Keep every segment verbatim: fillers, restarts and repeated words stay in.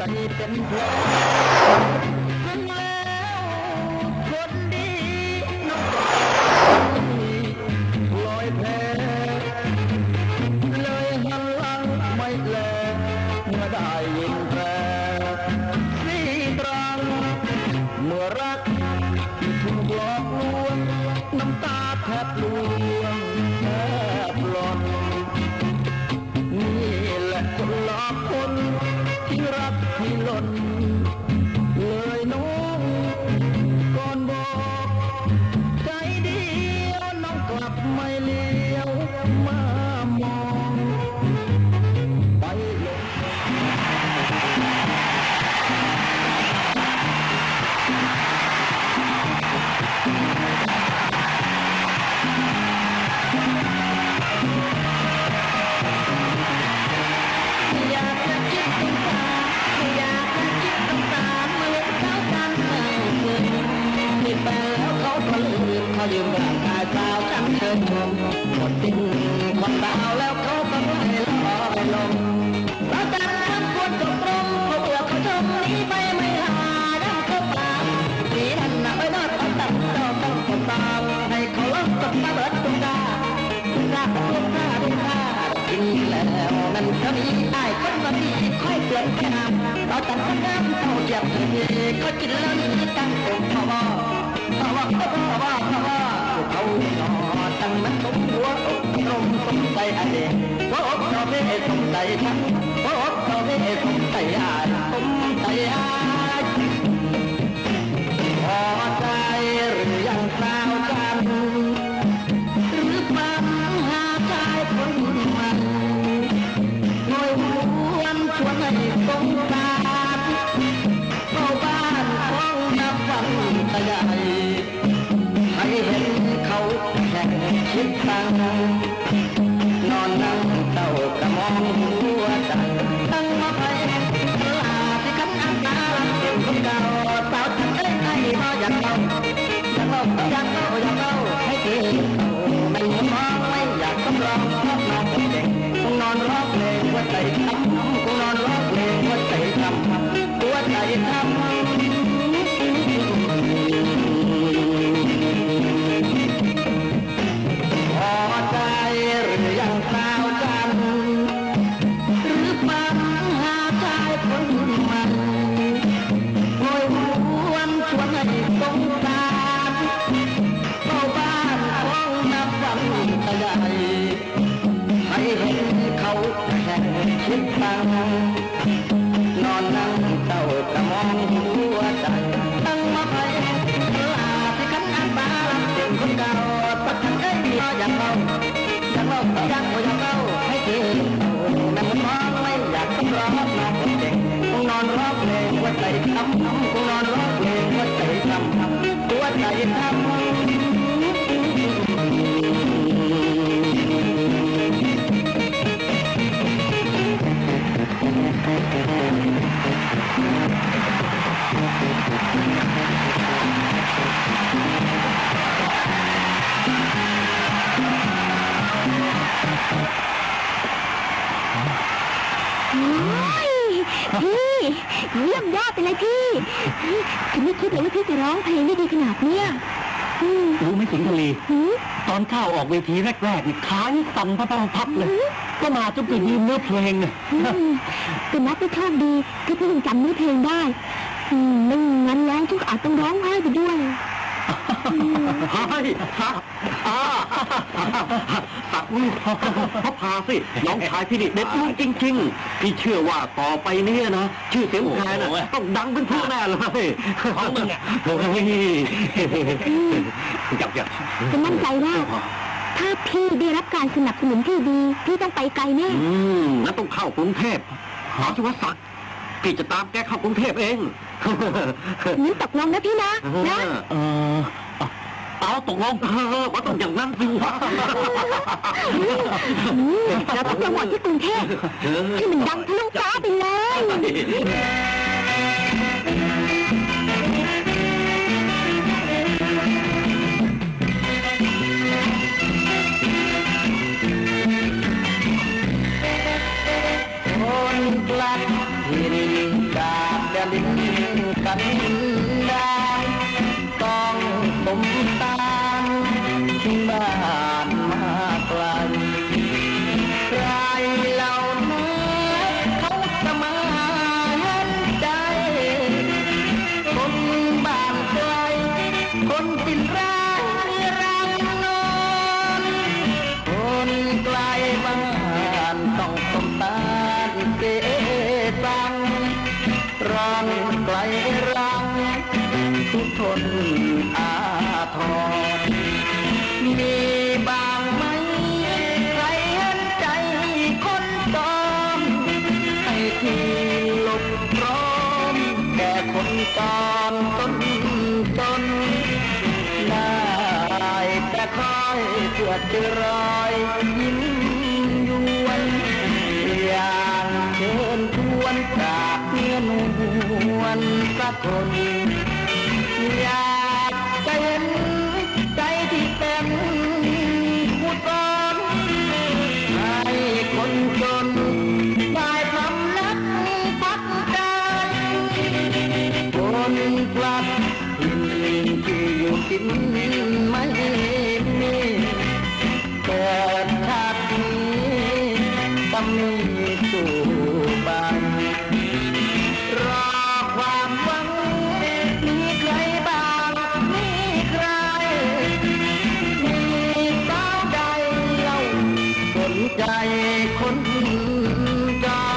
เป็นเพลงแล้วคนดีน้ำตาลอยแพเลยหันหลังไม่แลเมื่อได้ยินแตรสีตรังเมื่อรักที่ถูกหลอกลวงน้ำตาแทบล่วงแทบหล่นนี่แหละคนหลอกคนที่รักที่หล่นเลยน้องก่อนบอกใจเดียวน้องกลับไม่เลี้ยวมามองไปลงอยากจะคิดต้องตาอยากจะคิดต้องตาเหมือนเขากันไม่เคยคิดไปแล้วเขาก็ลืมเขาลืมร่างกายสาวฉันเคยชมหมดสิ้นความดาวแล้วเขาก็ไล่ลอยลงเราจะทำควรจบตรงเขาเบื่อเขาชมนี้ไปไม่หาดังเขาปากสีนั่นน่ะไม่น่าต้องตัดเราต้องกดตามให้เขาลดกับมาเบิดตุ้งตาตุ้งตาตุ้งตาตุ้งตากินแล้วนั่นเขามีไอ้คนก็ดีค่อยเปลี่ยนแค่น้ำเราแต่คนน้ำเขาเจ็บทีเขากินแล้วนี่ตั้งอกเขาบอกเขาบอกเขาบอกเขาบอกเขาหล่อตั้งมันสมหัวอกตรงสมใจอันเด็กโอ้เขาไม่สมใจฉันโอ้เขาไม่สมใจอ่านสมใจอ่านพอใจหรือยังสาวจันหรือปัญหาใจคนมันหน่วยหวนชวนให้สงสารเข้าบ้านของนับวันตะใหญ่ให้เห็นเขาแข่งชิดตังนอนนั่งเต้ากระมองหัวใจตั้งมาไปลาที่ขันอันตาเก็บคนเก่าสาวฉันเอ้ยไอ้มาอยากเอาอยากเอาอยากเอาอยากเอาให้เธอไม่หัวมองไม่อยากต้องรอเพราะน้องคนเก่งคงนอนร้องเพลงหัวใจทำคงนอนร้องเพลงหัวใจทำหัวใจทำพอใจหรือยังสาวจันหรือปัญหาใจคนมันโอยหวนชวนให้สงสารเข้าบ้านของนับวันตะใหญ่ให้เห็นเขาแข่งชิดตังนอนนั่งเต้ากระมองหัวใจตั้งมาไปลาที่ขันอันตาเก็บคนเก่าปัดฉันเอ้ยอยากเอาอยากเอาอยากเอาอยากเอาให้เธอนั่งมองไม่อยากต้องร้องน้องคนเก่งคงนอนร้องเพลงหัวใจทำคงนอนร้องเพลงหัวใจทำหัวใจทำพี่เยี่ยมยอดไปเลยพี่ฉันไม่คิดเลยว่าพี่จะร้องเพลงได้ดีขนาดเนี้ยรู้ไหมสิงห์ทะเลตอนเข้าออกเวทีแรกๆนี่ขานี่สั่นพับๆเลยก็มาจนเกิดยืมเนื้อเพลงเนี่ยก็นับว่าโชคดีที่พี่ยังจำเนื้อเพลงได้ไม่งั้นร้องทุกอาจต้องร้องไห้ไปด้วยไห้ฮะอ่าพระพาสิน้องชายพี่นี่เด็ดลูกจริงๆพี่เชื่อว่าต่อไปนี้นะชื่อเสียงแทนต้องดังเป็นผู้แน่เลยของมึงอ่ะโอ้ยจับจับจะมั่นใจว่าถ้าพี่ได้รับการสนับสนุนที่ดีพี่ต้องไปไกลแน่อืมงั้นต้องเข้ากรุงเทพหาสุวัสดิ์พี่จะตามแกเข้ากรุงเทพเองงั้นตกลงนะพี่นะนะเออเอาตกลงว่าต้องอย่างนั้นสิวะเราต้องจังหวัดที่กรุงเทพที่มันดังทะลุฟ้าไปเลยคนกลัดหินดาได้ต้องสมตามที่บ้านมาไกลใครเหล่านั้นเขาจะมาเห็นใจคนบ้านไกลคนสิ้นร้ายรังนอนคนไกลบ้านต้องสมตามเกตังรังไกลรังทุกทนอาทรมีบางไหมใครเห็นใจคนตอมให้ที่หลบร้อนแก่คนตอนต้นต้นได้แต่คอยเพื่อจะรอยยิ้มยวนอย่างเชิญชวนจากเนื้อนวลสักคนอยากจะเห็นใจที่เป็นผู้ตนให้คนจนได้พำนักพักใจคนกลับถิ่นที่อยู่กินไม่มีเกิดชาตินี้ต้องมีสู่บ้านรอความหวังมีใครบ้างมีใครมีสาวใดเล่าสนใจคนจน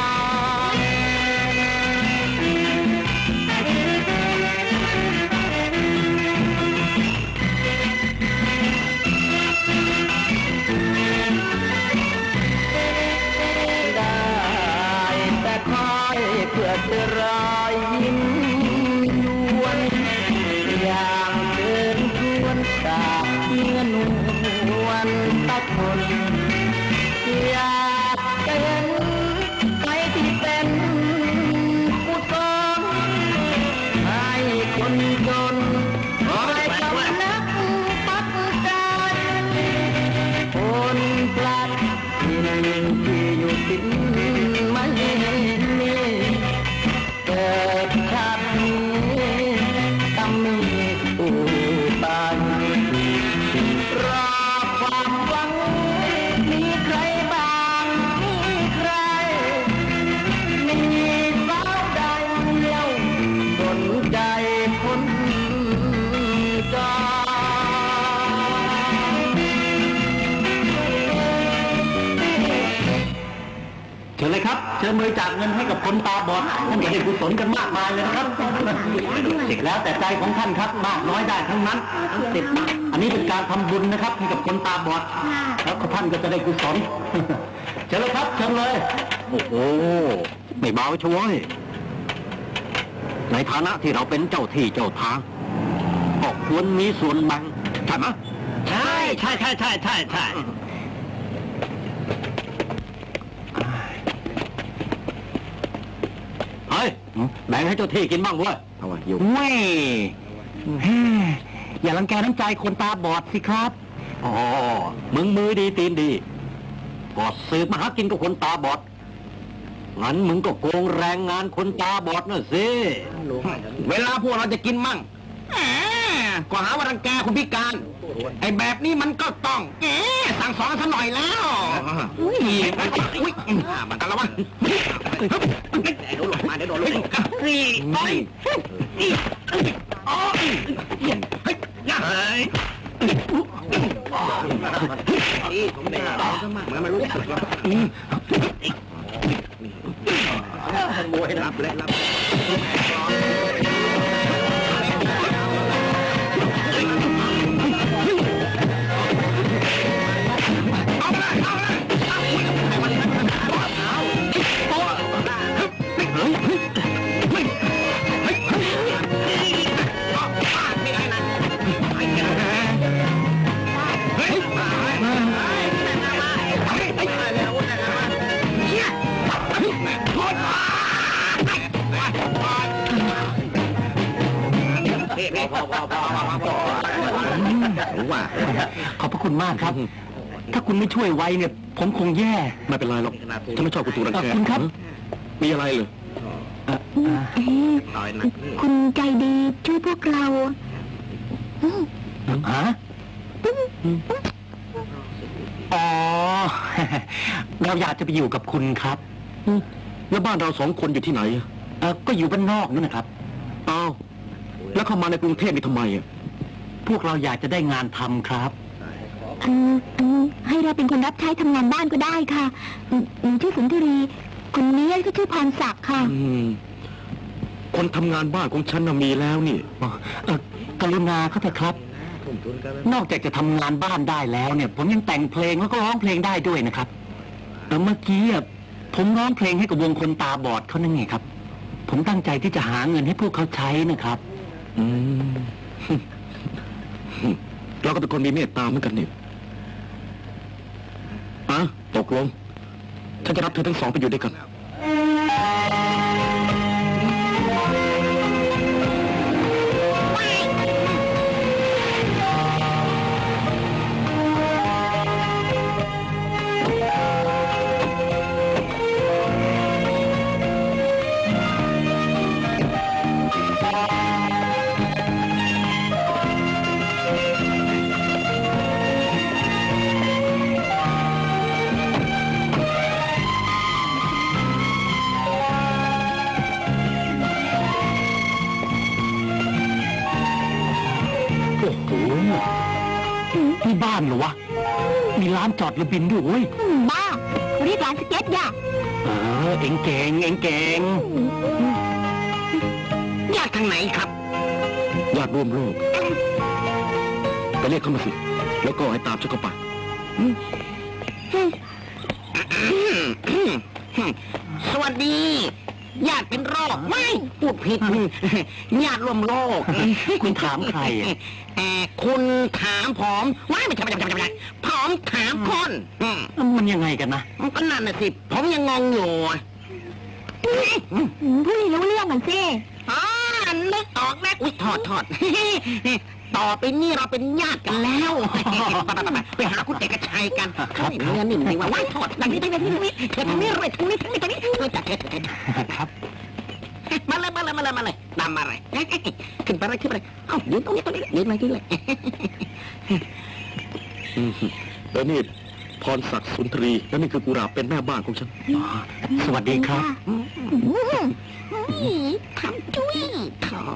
เพื่อจะรอยยิ้มยวนอย่างเดินชวนจากเนื้อนวลตะคนอยากจะเห็นใครที่เป็นผู้สอนให้คนจนคอยกำนักปักใจคนพลัดถิ่นที่อยู่ติดไม่เกิดชาตินี้ต้องมีสู่บ้านรอความหวังมีใครบ้างมีใครมีสาวใดเล่าสนใจคนจนเชิญเลยครับเชิญบริจาคเงินให้กับคนตาบอดท่านจะได้กุศลกันมากมายเลยนะครับสิทธิ์แล้วแต่ใจของท่านครับมากน้อยได้ทั้งนั้นสิทธิ์อันนี้เป็นการทำบุญนะครับให้กับคนตาบอดแล้วท่านก็จะได้กุศลเชิญเลยครับเชิญเลยโอ้โหไม่เบาช่วยในฐานะที่เราเป็นเจ้าที่เจ้าทางก็ควรมีส่วนแบ่งใช่ไหมใช่ใช่ใช่ใช่ใช่ใช่เฮ้ยแบ่งให้เจ้าที่กินบ้างเว้ยเอาวะอยู่เว้ยอย่ารังแกน้ำใจคนตาบอดสิครับอ๋อมึงมือดีตีนดีก็สืบมาหากินกับคนตาบอดงั้นมึงก็โกงแรงงานคนตาบอดน่ะสิเวลาพวกเราจะกินมั่งก็หาว่ารังแกคนพิการไอ้แบบนี้มันก็ต้องแกสั่งสอนซะหน่อยแล้วอุ้ยอุ้ยมันกันแล้ววะเดี๋ยวหลงมาเดี๋ยวโดนลงสี่ไปอ๋อเฮ้ยยังไงนี่ผมไม่เอาเหมือนไม่รู้สึกว่าขโมยรับและรับว่าขอบพระคุณมากครับถ้าคุณไม่ช่วยไว้เนี่ยผมคงแย่ไม่เป็นไรหรอกฉันไม่ชอบคุณตูรังแกคุณครับมีอะไรเหรอต่อยหนักคุณใจดีช่วยพวกเราฮะอ๋อ เราอยากจะไปอยู่กับคุณครับแล้วบ้านเราสองคนอยู่ที่ไหนเออก็อยู่บ้านนอกนั่นนะครับอ้าวแล้วเข้ามาในกรุงเทพนี่ทำไมอ่ะพวกเราอยากจะได้งานทำครับอืมอืมให้เราเป็นคนรับใช้ทำงานบ้านก็ได้ค่ะอืมหนูชื่อสุนทรีคนนี้ก็ชื่อพรศักดิ์ค่ะอืมคนทำงานบ้านของฉันน่ะมีแล้วนี่เออกรุณาเขาเถอะครับ นอกจากจะทำงานบ้านได้แล้วเนี่ย ผมยังแต่งเพลงแล้วก็ร้องเพลงได้ด้วยนะครับแต่เมื่อกี้อ่ะผมร้องเพลงให้กับวงคนตาบอดเขานั่นไงครับ ผมตั้งใจที่จะหาเงินให้พวกเขาใช้นะครับ อืม เราก็เป็นคนมีเมตตาเหมือนกันนี่อ่ะตกลงฉันจะรับเธอทั้งสองไปอยู่ด้วยกันนี่บ้านเหรอวะ มีร้านจอดเรือบินด้วยเว้ยอืมบ้าเรียกร้านสเก็ตย่ะเออเอ็งเก่งเอ็งเก่งญาติทางไหนครับญาติร่วมโลกไปเรียกเขามาสิ แล้วก็ให้ตามฉันเข้าไปสวัสดี ญาติเป็นโรคไม่พูดผิด ญาติรวมโลกคุณถามใครอ่ะเอ่อคุณถามผมว่าไม่ใช่ไม่ใช่ไม่ใช่ไม่ใช่ผมถามคนอืมมันยังไงกันนะก็นั่นน่ะสิผมยังงงอยู่อืมพูดให้รู้เรื่องกันสิอ๋อนึกออกแล้วอุ้ยถอดถอด ต่อไปนี่เราเป็นญาติกันแล้วไปไปไปไปหาคุณเอกชัยกันเฮ้ยเนื้อนิ่มดีว่าว้ายถอดดังนี้ดังนี้ดังนี้เธอทางนี้เลยทางนี้ทางนี้ทางนี้เธอจัดเธอจัดครับมาเลยมาเลยมาเลยมาเลยตามมาเลยขึ้นไปเลยขึ้นไปเลยเอ้ายืนตรงนี้ตรงนี้ยืนมายืนเลยแล้วนี่พรศักดิ์สุนทรีแล้วนี่คือกุหลาบเป็นแม่บ้านของฉัน สวัสดีครับทำจุ้ยถอย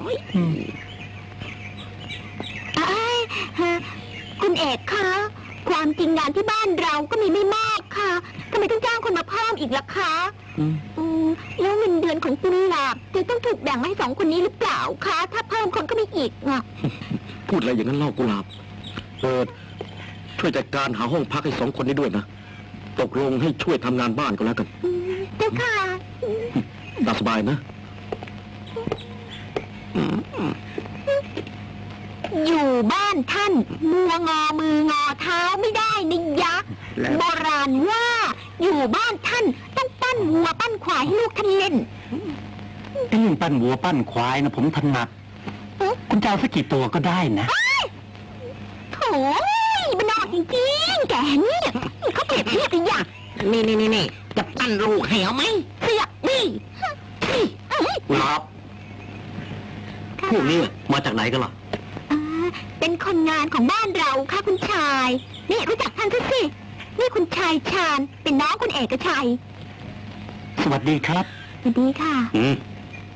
เอ้ยฮะคุณเอกคะความจริงงานที่บ้านเราก็มีไม่มากค่ะทำไมต้องจ้างคนมาเพิ่มอีกล่ะคะอืมแล้วเงินเดือนของกุหลาบจะต้องถูกแบ่งมาให้สองคนนี้หรือเปล่าคะถ้าเพิ่มคนก็ไม่อีกอ่ะพูดอะไรอย่างนั้นเล่ากุหลาบเปิดช่วยจัดการหาห้องพักให้สองคนนี้ด้วยนะ ตกลงให้ช่วยทำงานบ้านก็แล้วกันอืมเจ้าค่ะตามสบายนะอยู่บ้านท่านมัวงอมืองอเท้าไม่ได้นิยะโบราณว่าอยู่บ้านท่านต้องปั้นวัวปั้นควายให้ลูกท่านเล่นไอ้เรื่องปั้นวัวปั้นควายนะผมถนัดเอ๊ะคุณจะเอาสักกี่ตัวก็ได้นะโถ่มันนอกจริงๆแกเนี่ยเขาเปรียบเทียบกันอย่างนี่นี่นี่นี่จะปั้นลูกให้เอาไหมเสียบนี่นี่เอ้ยกุหลาบพวกนี้มาจากไหนกันล่ะอ่าเป็นคนงานของบ้านเราค่ะคุณชาย นี่รู้จักท่านเขาสินี่คุณชายชาญเป็นน้องคุณเอกชัยสวัสดีครับสวัสดีค่ะอืม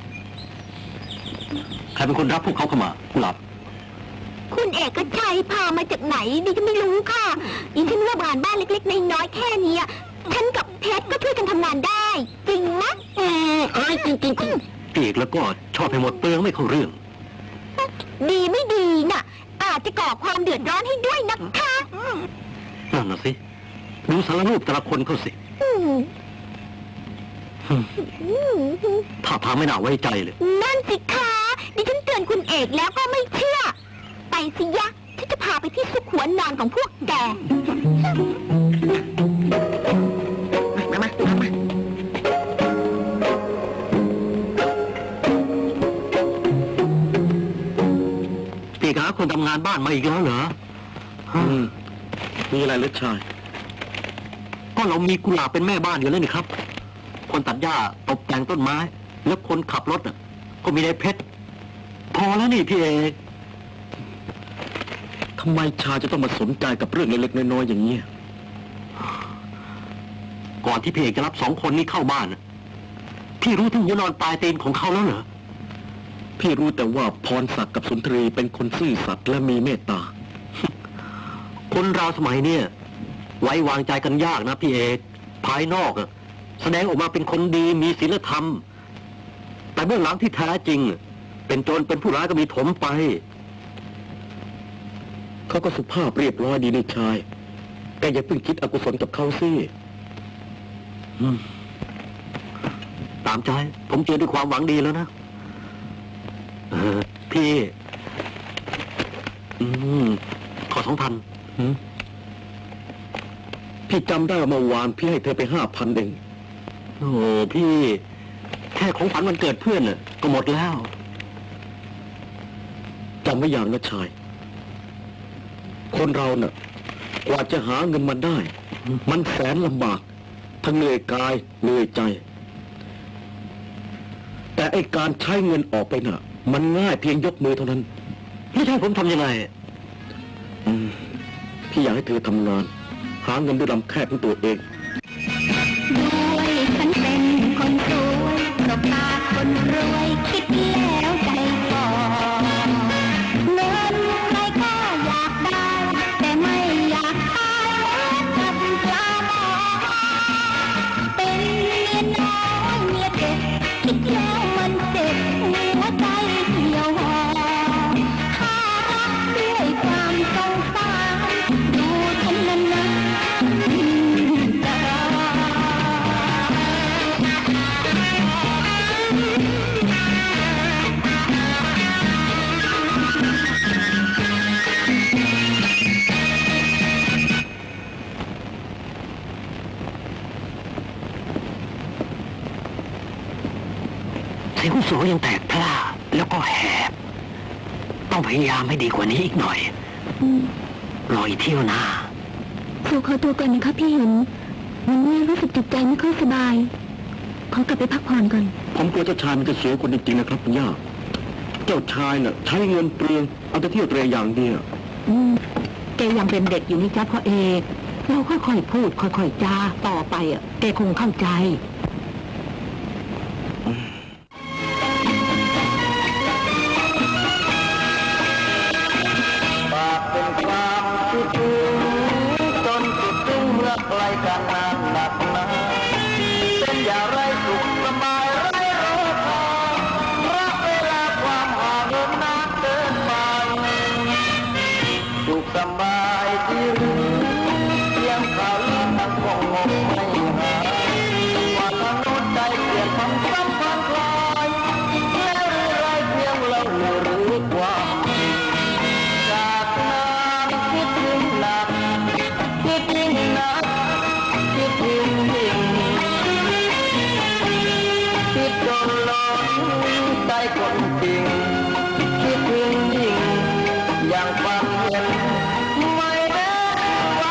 ใครเป็นคนรับพวกเขาเข้ามากุหลาบคุณเอกชัยพามาจากไหนดิฉันไม่รู้ค่ะดิฉันว่างานบ้านเล็กๆน้อยๆแค่นี้อะฉันกับเพชรก็ช่วยกันทำงานได้ จริงไหมอืมเอ้ยจริงจริงจริงปีกแล้วก็ชอบให้หมดเปลืองไม่เข้าเรื่องดีไม่ดีน่ะ อาจจะก่อความเดือดร้อนให้ด้วยนะคะนั่นน่ะสิ ดูสารรูปแต่ละคนเขาสิอืมอืมอืมถ้าทางไม่น่าไว้ใจเลยนั่นสิคะดิฉันเตือนคุณเอกแล้วก็ไม่เชื่อ ไปสิยะฉันจะพาไปที่ซุกหัวนอนของพวกแกมามามามาปีกหาคนทำงานบ้านมาอีกแล้วเหรอ อืม มีอะไรเล็กชาย ก็เรามีกุหลาบเป็นแม่บ้านอยู่แล้วนี่ครับ คนตัดหญ้าตกแต่งต้นไม้แล้วคนขับรถอ่ะก็มีนายเพชรพอแล้วนี่พี่เอกทำไมชาจะต้องมาสนใจกับเรื่องเล็กๆน้อยๆอย่างนี้ก่อนที่พี่เอกจะรับสองคนนี้เข้าบ้านพี่รู้ถึงหัวนอนปลายเตีนของเขาแล้วเหรอพี่รู้แต่ว่าพรศักดิ์กับสุนทรีเป็นคนซื่อสัตย์และมีเมตตา คนเราสมัยเนี่ยไว้วางใจกันยากนะพี่เอกภายนอกอะแสดงออกมาเป็นคนดีมีศีลธรรมแต่เบื้องหลังที่แท้จริงเป็นโจรเป็นผู้ร้ายก็มีถมไปเขาก็สุภาพเรียบร้อยดีนี่ชายแกอย่าเพิ่งคิดอกุศลกับเขาสิตามใจผมเจอด้วยความหวังดีแล้วนะเออพี่อืมขอสองพันพี่จำได้เมื่อวานพี่ให้เธอไปห้าพันเองโอ้พี่แค่ของขวัญวันเกิดเพื่อนน่ะก็หมดแล้วจำไว้อย่างนะชายคนเราเน่ะกว่าจะหาเงินมาได้ มันแสนลำบากทั้งเหนื่อยกายเหนื่อยใจแต่ไอ้การใช้เงินออกไปน่ะมันง่ายเพียงยกมือเท่านั้นพี่ให้ผมทำยังไงอืมพี่อยากให้เธอทำงานหาเงินด้วยลำแค่ของตัวเองด้วยฉันเป็นคนสวยตบตาคนรวยคิดแล้วใจฟอเงินใครก็อยากได้แต่ไม่อยากขายกับปลาหมอเป็นเมียน้อยเมียเด็กคิดแล้วมันเจ็บหัวใจเหี่ยวหอข้ารักด้วยความสงสารดูฉันนั้นนะเสียงโสยังแตกพล่าแล้วก็แหบต้องพยายามให้ดีกว่านี้อีกหน่อยรออีกเที่ยวหน้าครูขอตัวก่อนนะคะพี่หินวันนี้รู้สึกจิตใจไม่ค่อยสบายขอกลับไปพักผ่อนก่อนผมกลัวเจ้าชายมันจะเสียคนจริงๆนะครับคุณย่าเจ้าชายน่ะใช้เงินเปลืองเอาแต่เที่ยวเตรอย่างเดียวอืมแกยังเป็นเด็กอยู่นี่จ้าพ่อเอกเราค่อยๆพูดค่อยๆจาต่อไปอ่ะแกคงเข้าใจเป็นความคิดถึงจนคิดถึงเมื่อไกลกันนานหนักหนาเป็นอย่างไรสุขสบายไรรอคอยรักเวลาความห่างเหินนานเกินไปสุขสบายที่หรือเพียงข่าวลือมันคงงงไม่หายว่าทางโน้นใจเปลี่ยนความสัมพันธ์คลายแล้วหรือไรเพียงเราหรือความใจคนจริงคิดถึงยิ่งอย่างความเห็นไม่แน่ว่า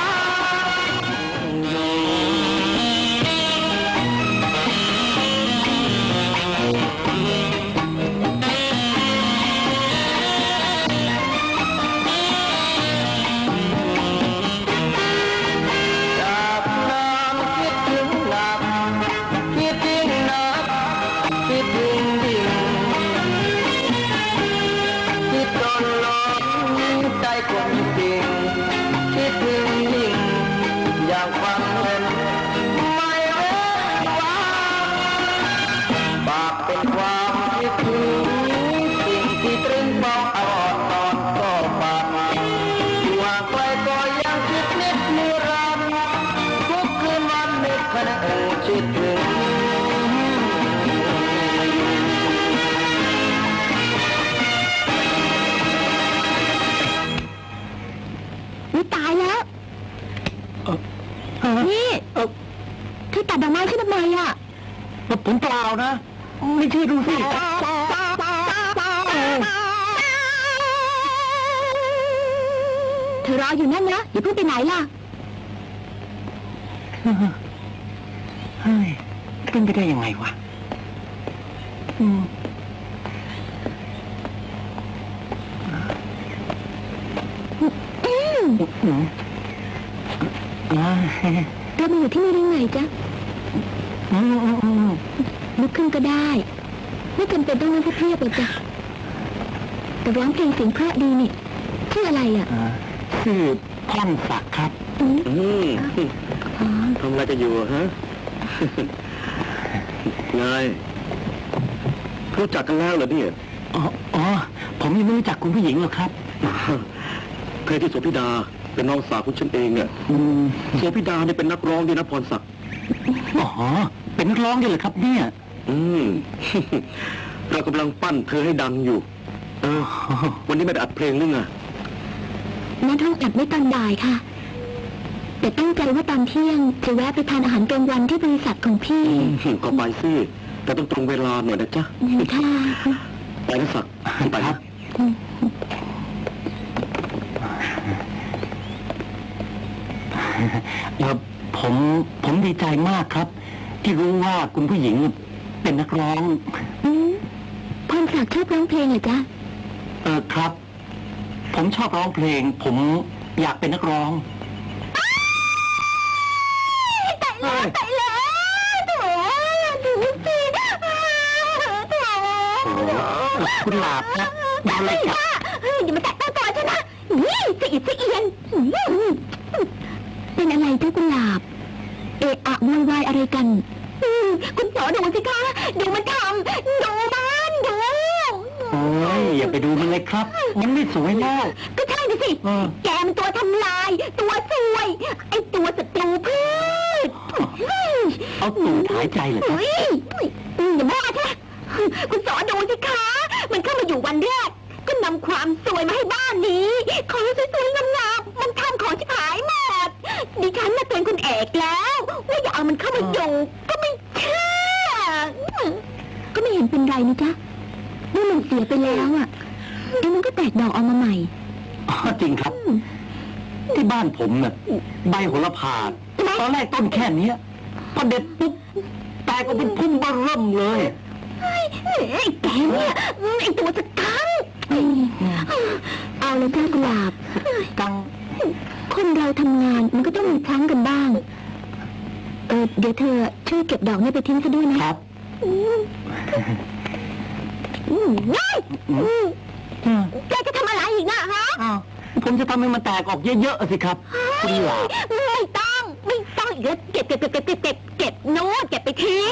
จากนั้นคิดถึงหนักคิดถึงหนักคิดถึงใจคนจริงคิดถึงยิ่งอย่างความเห็นไม่เว้นวางปากเป็นความคิดถึงสิ่งที่ตรึงเฝ้าอดตอนก็ปากอยู่ห่างไกลก็ยังคิดนิดนิรันดร์ทุกคืนวันนึกขณะคิดถึงตายแล้วนี่เธอตัดดอกไม้ฉันทำไมอ่ะผมเปล่านะไม่ใช่ดูสิเธอรออยู่นั่นนะอย่าเพิ่งไปไหนล่ะเฮ้ยเป็นไปได้ยังไงวะอืมอืมอืมอ่าเรามาอยู่ที่นี่ได้ไงจ๊ะอืมอืมอืมลุกขึ้นก็ได้ไม่จำเป็นต้องนั่งเพียบๆหรอกจ้ะแต่ร้องเพลงเสียงเพราะดีนี่ชื่ออะไรอ่ะอ่าชื่อพ่อนศักดิ์ครับอืมอืมอ๋อทำอะไรกันอยู่ฮะ ไงรู้จักกันแล้วเหรอเนี่ยอ๋ออ๋อผมยังไม่รู้จักคุณผู้หญิงหรอกครับเพลงที่โสภิดาเป็นน้องสาวของฉันเองเนี่ยอืมโสภิดาเนี่ยเป็นนักร้องดีนะพรศักดิ์อ๋อเป็นนักร้องด้วยเหรอครับเนี่ยอืม เรากำลังปั้นเธอให้ดังอยู่ เออ วันนี้ไม่ได้อัดเพลงนึงอ่ะนัดห้องอัดไม่ตอนบ่ายค่ะ แต่ตั้งใจว่าตอนเที่ยงจะแวะไปทานอาหารกลางวันที่บริษัทของพี่อืมก็ไปสิแต่ต้องตรงเวลาหน่อยนะจ๊ะค่ะไปนะศักดิ์ไปครันะบ เออผมผมดีใจมากครับ ที่รู้ว่าคุณผู้หญิงเป็นนักร้องอืมพรศักดิ์ชอบร้องเพลงเหรอจ๊ะเออครับ ผมชอบร้องเพลง ผมอยากเป็นนักร้องตายแล้วตายแล้วโถ่ดูสิโถ่คุณหลาบครับอย่าอะไรเลยกัค่ะอย่ามาแตะต้องตัวฉันนะนี่สะอิดสะเอียนเป็นอะไรเจ้ากุหลาบ เอะอะโวยวายอะไรกันอืมคุณสอดูสิคะดูมันทำดูมันดูโอ้ยอย่าไปดูมันเลยครับ มันไม่สวยแล้วก็ใช่ดิสิเออแกมันตัวทำลาย ตัวซวย ไอ้ตัวศัตรูพืชเอาตูดหายใจเลยครับเฮ้ยอย่าบ้าใช่ไหมคุณสอนดูสิคะ มันเข้ามาอยู่วันแรก ก็นำความสวยมาให้บ้านนี้ ของสวยๆงามๆมันทำของชิบหายหมด ดิฉันน่ะเตือนคุณเอกแล้ว ว่าอย่าเอามันเข้ามาอยู่ ก็ไม่เชื่อ ก็ไม่เห็นเป็นไรนี่จ๊ะเมื่อมันเสียไปแล้วอ่ะเดี๋ยวมันก็แตกดอกออกมาใหม่อ๋อจริงครับ ที่บ้านผมน่ะใบโหระพาตอนแรกต้นแค่เนี้ยพอเด็ดปุ๊บแตกออกเป็นพุ่มเบ้อเริ่มเลยไอ้แกเนี่ยไอ้ตัวสกังเอาเลยจ้ากุหลาบกังคนเราทำงานมันก็ต้องมีพลั้งกันบ้าง เออเดี๋ยวเธอช่วยเก็บดอกนี่ไปทิ้งซะด้วยนะครับ อืมอืมง่ายอืมอืมแกจะทำอะไรอีกนะฮะอ้าวผมจะทำให้มันแตกออกเยอะๆสิครับคุณหลาบไม่ต้องไม่ต้องอีกแล้วเก็บเก็บเก็บเก็บเก็บเก็บเก็บโน้ตเก็บไปทิ้ง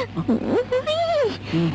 อืม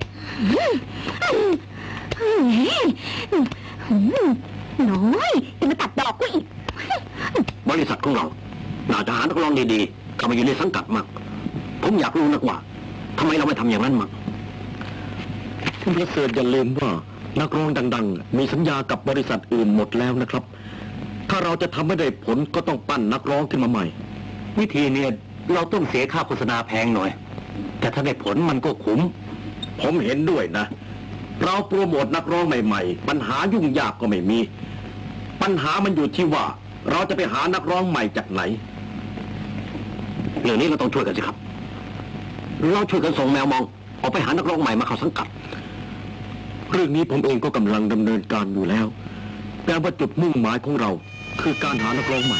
น้อยจะมาตัดดอกกูอีกบริษัทของเราน่าจะหานักร้องดีๆเข้ามาอยู่ในสังกัดมั่งผมอยากรู้นักว่าทำไมเราไม่ทำอย่างนั้นมั่งคุณประเสริฐอย่าลืมว่านักร้องดังๆมีสัญญากับบริษัทอื่นหมดแล้วนะครับ ถ้าเราจะทำให้ได้ผลก็ต้องปั้นนักร้องขึ้นมาใหม่วิธีเนี่ยเราต้องเสียค่าโฆษณาแพงหน่อย แต่ถ้าได้ผลมันก็คุ้มผมเห็นด้วยนะ เราโปรโมทนักร้องใหม่ๆปัญหายุ่งยากก็ไม่มี ปัญหามันอยู่ที่ว่า เราจะไปหานักร้องใหม่จากไหนเรื่องนี้เราต้องช่วยกันสิครับ เราช่วยกันส่งแมวมองออกไปหานักร้องใหม่มาเข้าสังกัด เรื่องนี้ผมเองก็กำลังดำเนินการอยู่แล้วแต่ว่าจุดมุ่งหมายของเราคือการหานักร้องใหม่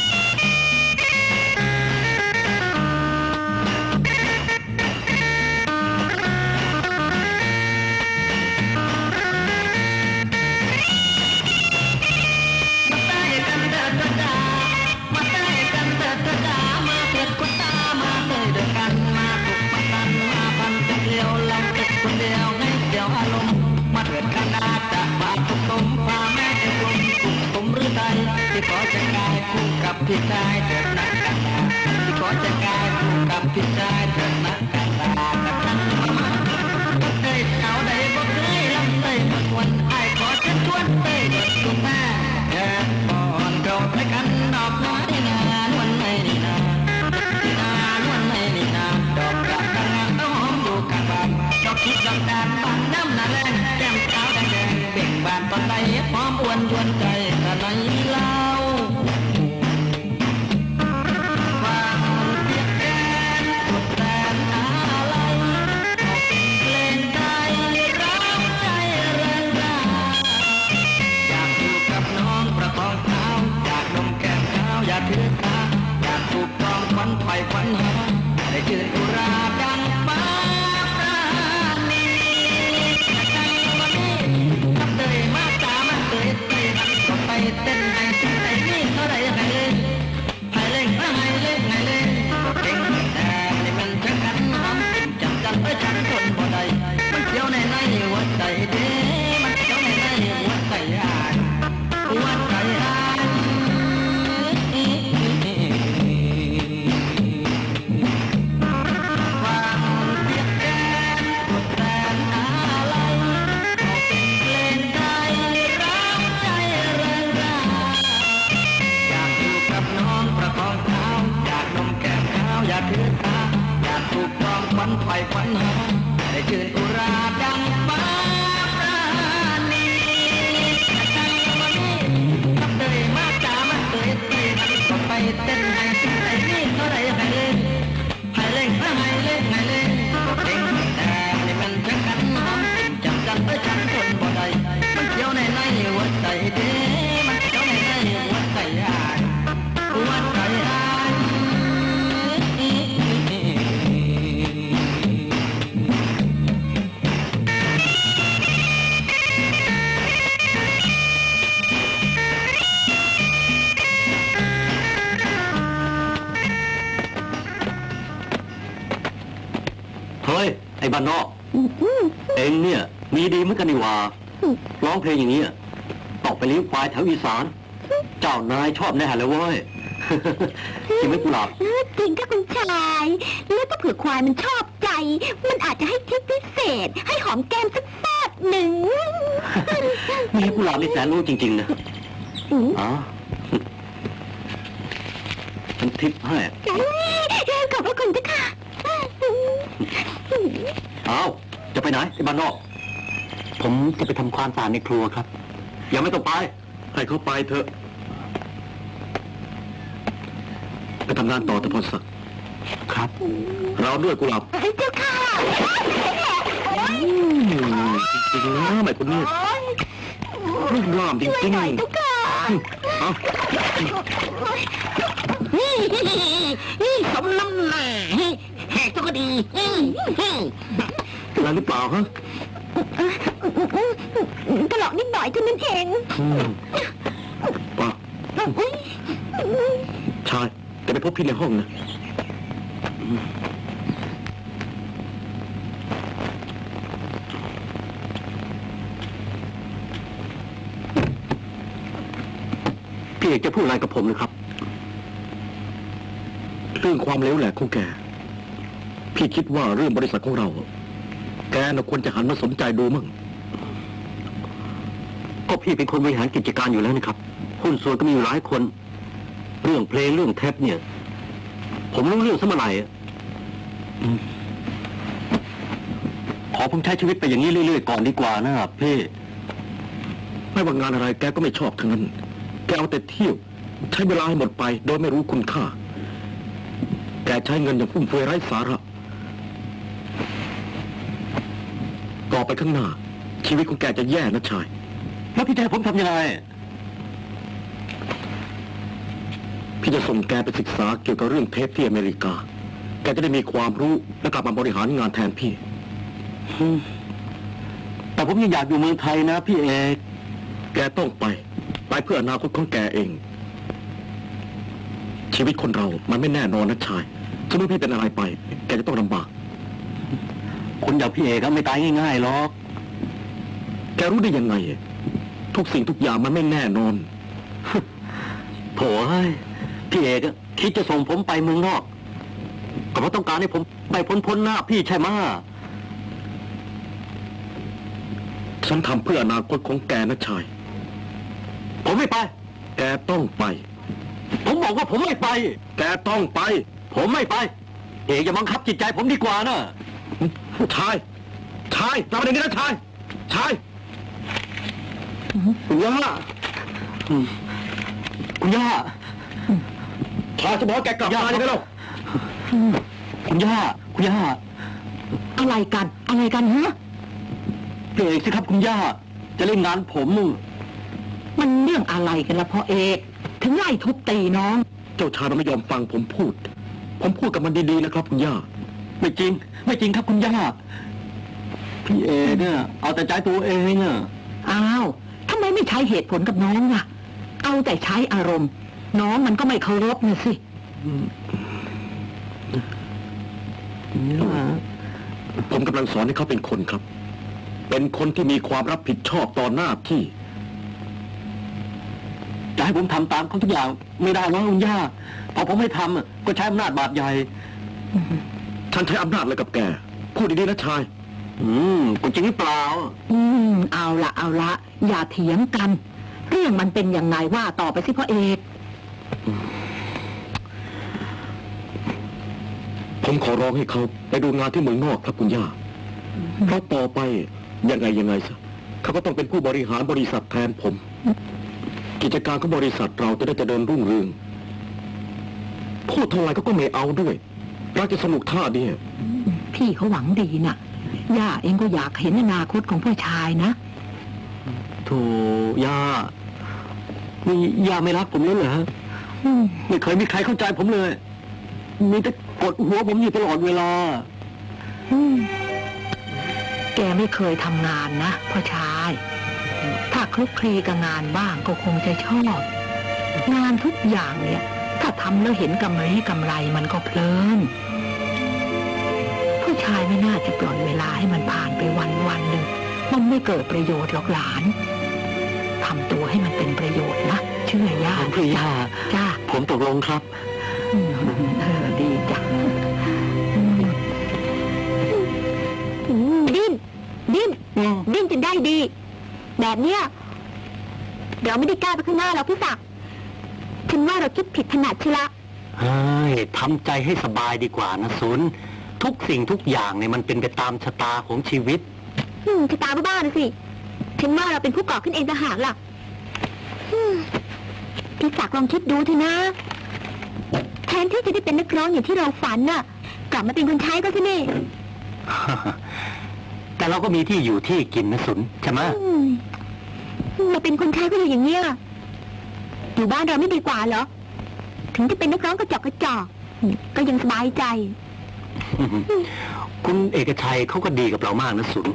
ที่ขอจะกายคู่กับพี่ชายเถิดนักกันดาที่ขอจะกายคู่กับพี่ชายเถิดนักกันดากับฉันมาเคยเก่าได้บ่เคยลำเลยมาควนไอ้ขอจะชวนเต้ยเด็ดตุ้งแม่เดินก่อนเราไปกันดอกน้อยนานวันไหนนี่นานานวันไหนนี่นานดอกรักต่างงานต้องหอมอยู่กลางบ้านดอกคิดดอกดานบานน้ำหน้าแรงแก้มขาวแดงแดงเบ่งบานตอนใดพร้อมอ้วนยวนใจกันไหนเล่าเถูกครองควันไฟควันหอมได้ชื่นอุราดังฟ้าปราณีจังวันนี้กับเดยมาตามาเตยเตยก็ไปเต้นให้สิ่งใดนี่เท่าไรให้เล่นให้เล่นให้เล่นให้เล่นเก่งแต่นี่มันจะกันหอมจับกันไปฉันทนบ่ได้มันเกี่ยวในในหัวใจเด้มันเกี่ยวในในหัวใจอ่านหัวใจอ่านอยากถือตาอยากถูกครองควันไฟควันหอมได้ชื่นอุราดังฟ้าปราณีจังวันนี้กับเดยมาตามาเตยเตยก็ไปเต้นให้สิ่งใดนี่เท่าไรให้เล่นให้เล่นให้เล่นให้เล่นเก่งแต่นี่มันจะกันหอมจับกันไปฉันทนบ่ได้มันเกี่ยวในในหัวใจเด้มันเกี่ยวในในหัวใจอ่านหัวใจอ่านเฮ้ยไอ้บ้านนอกเองเนี่ยมีดีเหมือนกันนี่หว่าร้องเพลงอย่างนี้ตอกไปเลี้ยงควายแถวอีสานเจ้านายชอบแน่เลยเว้ยจริงไหมกุหลาบจริงค่ะคุณชายแล้วถ้าเผื่อควายมันชอบใจมันอาจจะให้ทิปพิเศษให้หอมแก้มสักแป๊บหนึ่งมีกุหลาบนี่แสนรู้จริงๆนะอ๋อฉันทิปให้ขอบพระคุณจ้ะค่ะเอาจะไปไหนไอ้บ้านนอกผมจะไปทำความสะอาดในครัวครับยังไม่ต้องไปให้เขาไปเถอะไปทำงานต่อเถอะพรศักดิ์ครับเราด้วยกุหลาบเจ้าค่ะจริงๆนะแม่คนนี้รูปงามจริงๆเอานี่สมน้ำหน้าแหกตัวก็ดีอะไรหรือเปล่าฮะกระหลอกนิดหน่อยเท่านั้นเองป่ะชายจะไปพบพี่ในห้องนะพี่เอกจะพูดอะไรกับผมนะครับเรื่องความเลวแหลกของแกพี่คิดว่าเรื่องบริษัทของเราแกน่ะควรจะหันมาสนใจดูมั่งก็พี่เป็นคนบริหารกิจการอยู่แล้วนะครับหุ้นส่วนก็มีอยู่หลายคนเรื่องเพลงเรื่องเทปเนี่ยผมรู้เรื่องสมัยขอผมใช้ชีวิตไปอย่างนี้เรื่อยๆก่อนดีกว่านะครับพี่ไม่ว่างานอะไรแกก็ไม่ชอบทั้งนั้นแกเอาแต่เที่ยวใช้เวลาให้หมดไปโดยไม่รู้คุณค่าแกใช้เงินอย่างฟุ่มเฟือยไร้สาระต่อไปข้างหน้าชีวิตของแกจะแย่นะชายแล้วพี่จะให้ผมทำยังไงพี่จะส่งแกไปศึกษาเกี่ยวกับเรื่องเทปที่อเมริกาแกจะได้มีความรู้และกลับมาบริหารงานแทนพี่แต่ผมยังอยากอยู่เมืองไทยนะพี่เอกแกต้องไปไปเพื่ออนาคตของแกเองชีวิตคนเรามันไม่แน่นอนนะชายถ้าไม่พี่เป็นอะไรไปแกจะต้องลำบากคนอย่างพี่เอกก็ไม่ตายง่ายๆหรอกแกรู้ได้ยังไงทุกสิ่งทุกอย่างมันไม่แน่นอนโถ่เฮ้ยพี่เอกคิดจะส่งผมไปเมืองนอกก็เพราะต้องการให้ผมไปพ้นพ้นหน้าพี่ใช่ไหมฉันทำเพื่ออนาคตของแกนะชายผมไม่ไปแกต้องไปผมบอกว่าผมไม่ไปแกต้องไปผมไม่ไปเอกอย่าบังคับจิตใจผมดีกว่านะชายชายทำอะไรนี่นะชายชายคุณย่าคุณย่าชายจะบอกแกกลับมาได้ไหมล่ะคุณย่าคุณย่าอะไรกันอะไรกันฮะเอกสิครับคุณย่าจะเล่นงานผมมันเรื่องอะไรกันล่ะพ่อเอกถึงไล่ทุบตีน้องจจ้าชายมันไม่ยอมฟังผมพูด ผมพูดกับมันดีๆนะครับคุณย่าไม่จริงไม่จริงครับคุณย่าพี่เอเนี่ยเอาแต่ใจตัวเองอ่ะอ้าวทำไมไม่ใช้เหตุผลกับน้องล่ะเอาแต่ใช้อารมณ์น้องมันก็ไม่เคารพนะสิผมกำลังสอนให้เขาเป็นคนครับเป็นคนที่มีความรับผิดชอบต่อหน้าที่จะให้ผมทำตามเขาทุกอย่างไม่ได้นะคุณย่าพอผมไม่ทำก็ใช้อำนาจบาปใหญ่ฉันใช้อำนาจอะไรกับแกพูดดีๆนะชายอืมคุณจริงหรือเปล่าอืมเอาละเอาละอย่าเถียงกันเรื่องมันเป็นอย่างไรว่าต่อไปสิพ่อเอกผมขอร้องให้เขาไปดูงานที่เมืองนอกครับคุณย่าเพราะต่อไปยังไงยังไงซะเขาก็ต้องเป็นผู้บริหารบริษัทแทนผมกิจการของบริษัทเราจะได้เจริญรุ่งเรืองพูดเท่าไรเขาก็ไม่เอาด้วยเราจะสนุกท่าเดียวพี่เขาหวังดีน่ะย่าเองก็อยากเห็นอนาคตของผู้ชายนะโธ่ย่านี่ย่าไม่รักผมแล้วเหรอไม่เคยมีใครเข้าใจผมเลยมีแต่กดหัวผมอยู่ตลอดเวลาแกไม่เคยทำงานนะพ่อชายถ้าคลุกคลีกับงานบ้างก็คงจะชอบงานทุกอย่างเนี่ยถ้าทำแล้วเห็นกำไรกำไรมันก็เพลินผู้ชายไม่น่าจะปล่อยเวลาให้มันผ่านไปวันวันหนึ่งมันไม่เกิดประโยชน์หรอกหลานทำตัวให้มันเป็นประโยชน์นะเชื่อย่าพี่ย่าจ้าผมตกลงครับเออดีจ้ะดิ้นดิ้นดิ้นจนได้ดีแบบเนี้ยเราไม่ได้กล้าไปข้างหน้าเราพี่ศักดิ์ฉันว่าเราคิดผิดถนัดใช่ละเฮ้ยทำใจให้สบายดีกว่านะสุนทุกสิ่งทุกอย่างเนี่ยมันเป็นไปตามชะตาของชีวิตชะตาบ้าๆนะสิฉันว่าเราเป็นผู้ก่อขึ้นเองต่างหากล่ะพี่ศักดิ์ลองคิดดูเถอะนะแทนที่จะได้เป็นนักร้องอย่างที่เราฝันน่ะกลับมาเป็นคนใช้ก็สินี่แต่เราก็มีที่อยู่ที่กินนะสุนใช่ไหมมาเป็นคนใช้ก็อยู่อย่างเงี้ยอยู่บ้านเราไม่ดีกว่าเหรอถึงจะเป็นนักร้องกระจอกกระจอกก็ยังสบายใจคุณเอกชัยเขาก็ดีกับเรามากนะสุน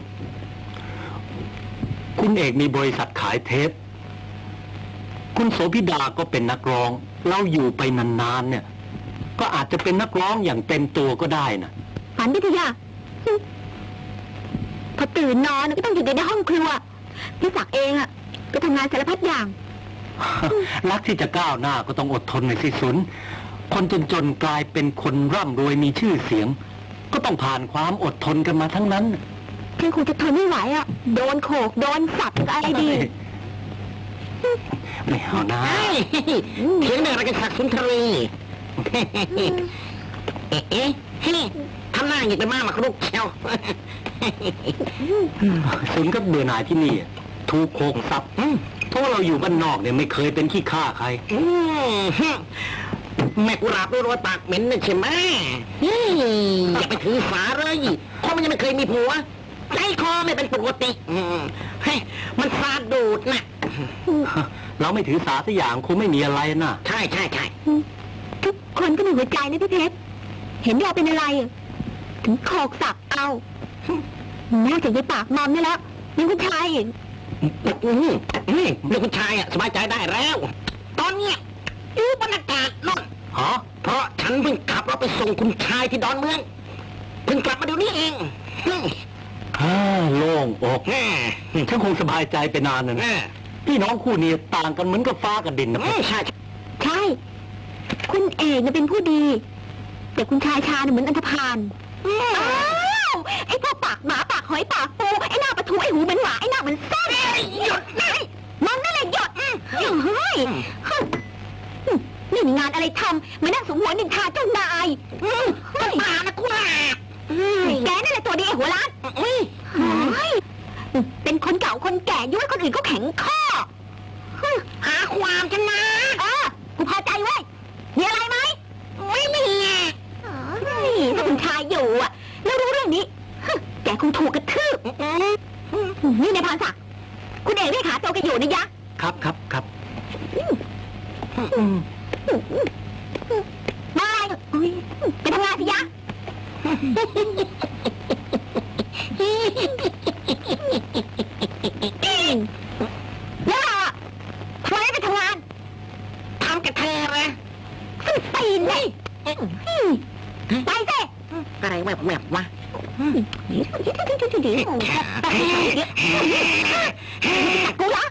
คุณเอกมีบริษัทขายเทปคุณโสภิดาก็เป็นนักร้องเราอยู่ไปนานๆเนี่ยก็อาจจะเป็นนักร้องอย่างเต็มตัวก็ได้นะฝันพิทยาพอตื่นนอนก็ต้องอยู่ในห้องครัวพี่ศักดิ์เองอ่ะก็ทำงานสารพัดอย่างรักที่จะก้าวหน้าก็ต้องอดทนหน่อยสิสุนคนจนๆกลายเป็นคนร่ำรวยมีชื่อเสียงก็ต้องผ่านความอดทนกันมาทั้งนั้นฉันคงจะทนไม่ไหวอ่ะโดนโขกโดนสับอะไรดีไม่เอานะเถียงเรื่องอะไรกันศักดิ์สุนทรีเอ๊ะทำหน้าอย่างเป็นมากมากรุกเชียวสุนก็เบื่อหน่ายที่นี่ถูกโขกสับเพราะเราอยู่บ้านนอกเนี่ยไม่เคยเป็นขี้ข้าใครแม่กุหลาบรู้ว่าปากเหม็นนะใช่ไหมอย่าไปถือสาเลยเพราะมันยังไม่เคยมีผัวใจคอไม่เป็นปกติเฮ้ยมันฟาดดูดนะเราไม่ถือสาสักอย่างคงไม่มีอะไรนะใช่ใช่ใช่ทุกคนก็มีหัวใจนะพี่เพชรเห็นเราเป็นอะไรถึงโขกสับเอาน่าจะไปปากมอมนี่แล้วยังคุณชายอืมอืมเรื่องคุณชายอ่ะสบายใจได้แล้วตอนเนี้ยอยู่บรรยากาศนอนฮะเพราะฉันเพิ่งขับรถไปส่งคุณชายที่ดอนเมืองเพิ่งกลับมาเดี๋ยวนี้เองฮ่าโล่งอกฉันคงสบายใจไปนานนะพี่น้องคู่นี้ต่างกันเหมือนกับฟ้ากับดินนะใช่ใช่คุณเอกเนี่ยเป็นผู้ดีแต่คุณชายชาเนี่ยเหมือนอันธพาลไอ้พวกปากหมาปากหอยปากปูไอ้หน้าปลาทูไอ้หูเหมือนหมาไอ้หน้าเหมือนซ่าหยุดนะมันนั่นแหละหยุดเฮ้ยนี่มีงานอะไรทำมานั่งสมหัวนินทาเจ้านายจะมานะคุณแกนั่นแหละตัวดีไอ้หัวล้านเป็นคนเก่าคนแก่ยุ่ยคนอื่นก็แข็งข้อหาความกันนะเออกูพอใจไว้มีอะไรไหมไม่มีถ้าคุณชายอยู่อ่ะแล้วรู้เรื่องนี้แกคงถูกกระทืบนี่ในพานศักดิ์คุณเอกเรียกหาตัวแกอยู่นะยะครับครับครับมาอะไรอุ๊ยไปทำงานสิยะย่าทำไมไม่ไปทำงานทำกับเธอเลยปีนเลยไปสิอะไรแวบแวบวะกูละ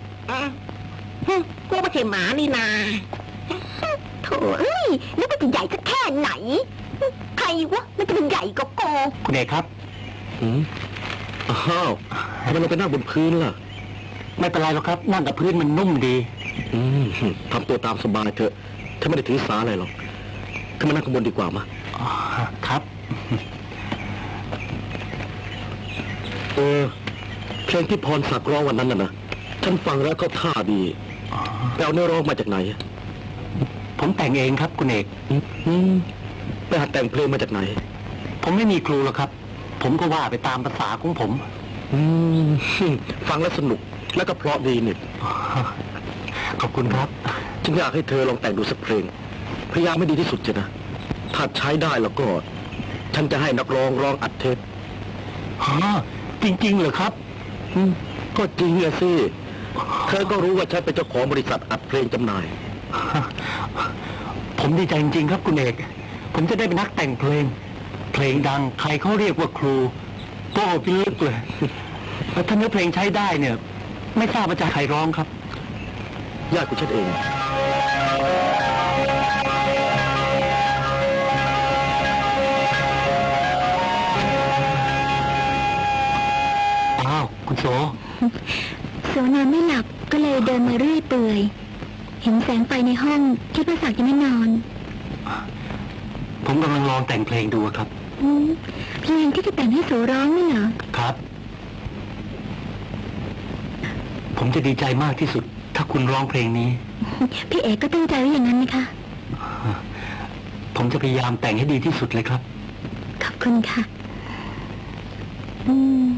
กูไม่ใช่หมานี่นาโถ่เอ้ยแล้วมันจะใหญ่สักแค่ไหนใครวะมันจะเป็นใหญ่กว่าโกคุณเอกครับอืมอ้าวทำไมเราไปนั่งบนพื้นล่ะไม่เป็นไรหรอกครับ นั่งกับพื้นมันนุ่มดีอืมทำตัวตามสบายเถอะถ้าไม่ได้ถือสาอะไรหรอกขึ้นมานั่งข้างบนดีกว่ามาอ๋อครับเออเพลงที่พรศักดิ์ร้องวันนั้นน่ะนะฉันฟังแล้วก็ท่าดีไปเอาเนื้อร้องมาจากไหนผมแต่งเองครับคุณเอกอืมไปหัดแต่งเพลงมาจากไหนผมไม่มีครูหรอกครับ ผมก็ว่าไปตามภาษาของผมอืมฟังแล้วสนุกแล้วก็เพราะดีนี่ขอบคุณครับฉันอยากให้เธอลองแต่งดูสักเพลงพยายามไม่ดีที่สุดเถอะนะถ้าใช้ได้แล้วก็ฉันจะให้นักร้องร้องอัดเทปอ๋อ จริงๆเหรอครับอืมก็จริงอะสิเธอก็รู้ว่าฉันเป็นเจ้าของบริษัทอัดเพลงจำหน่ายผมดีใจจริงๆครับคุณเอก ผมจะได้เป็นนักแต่งเพลง เพลงดังใครเขาเรียกว่าครูโต้พิลึกเลยแล้วถ้าเนื้อเพลงใช้ได้เนี่ย ไม่ทราบว่าจะใครร้องครับญาติของฉันเองอ้าว คุณโสโสนอนไม่หลับก็เลยเดินมาเรื่อยเปื่อยเห็นแสงไฟในห้องคิดว่าศักดิ์ยังไม่นอนผมกำลังลองแต่งเพลงดูครับอืมเพลงที่จะแต่งให้โสร้องนี่เหรอครับ ผมจะดีใจมากที่สุด ถ้าคุณร้องเพลงนี้พี่เอกก็ตั้งใจไว้อย่างนั้นนะคะผมจะพยายามแต่งให้ดีที่สุดเลยครับขอบคุณค่ะ อืม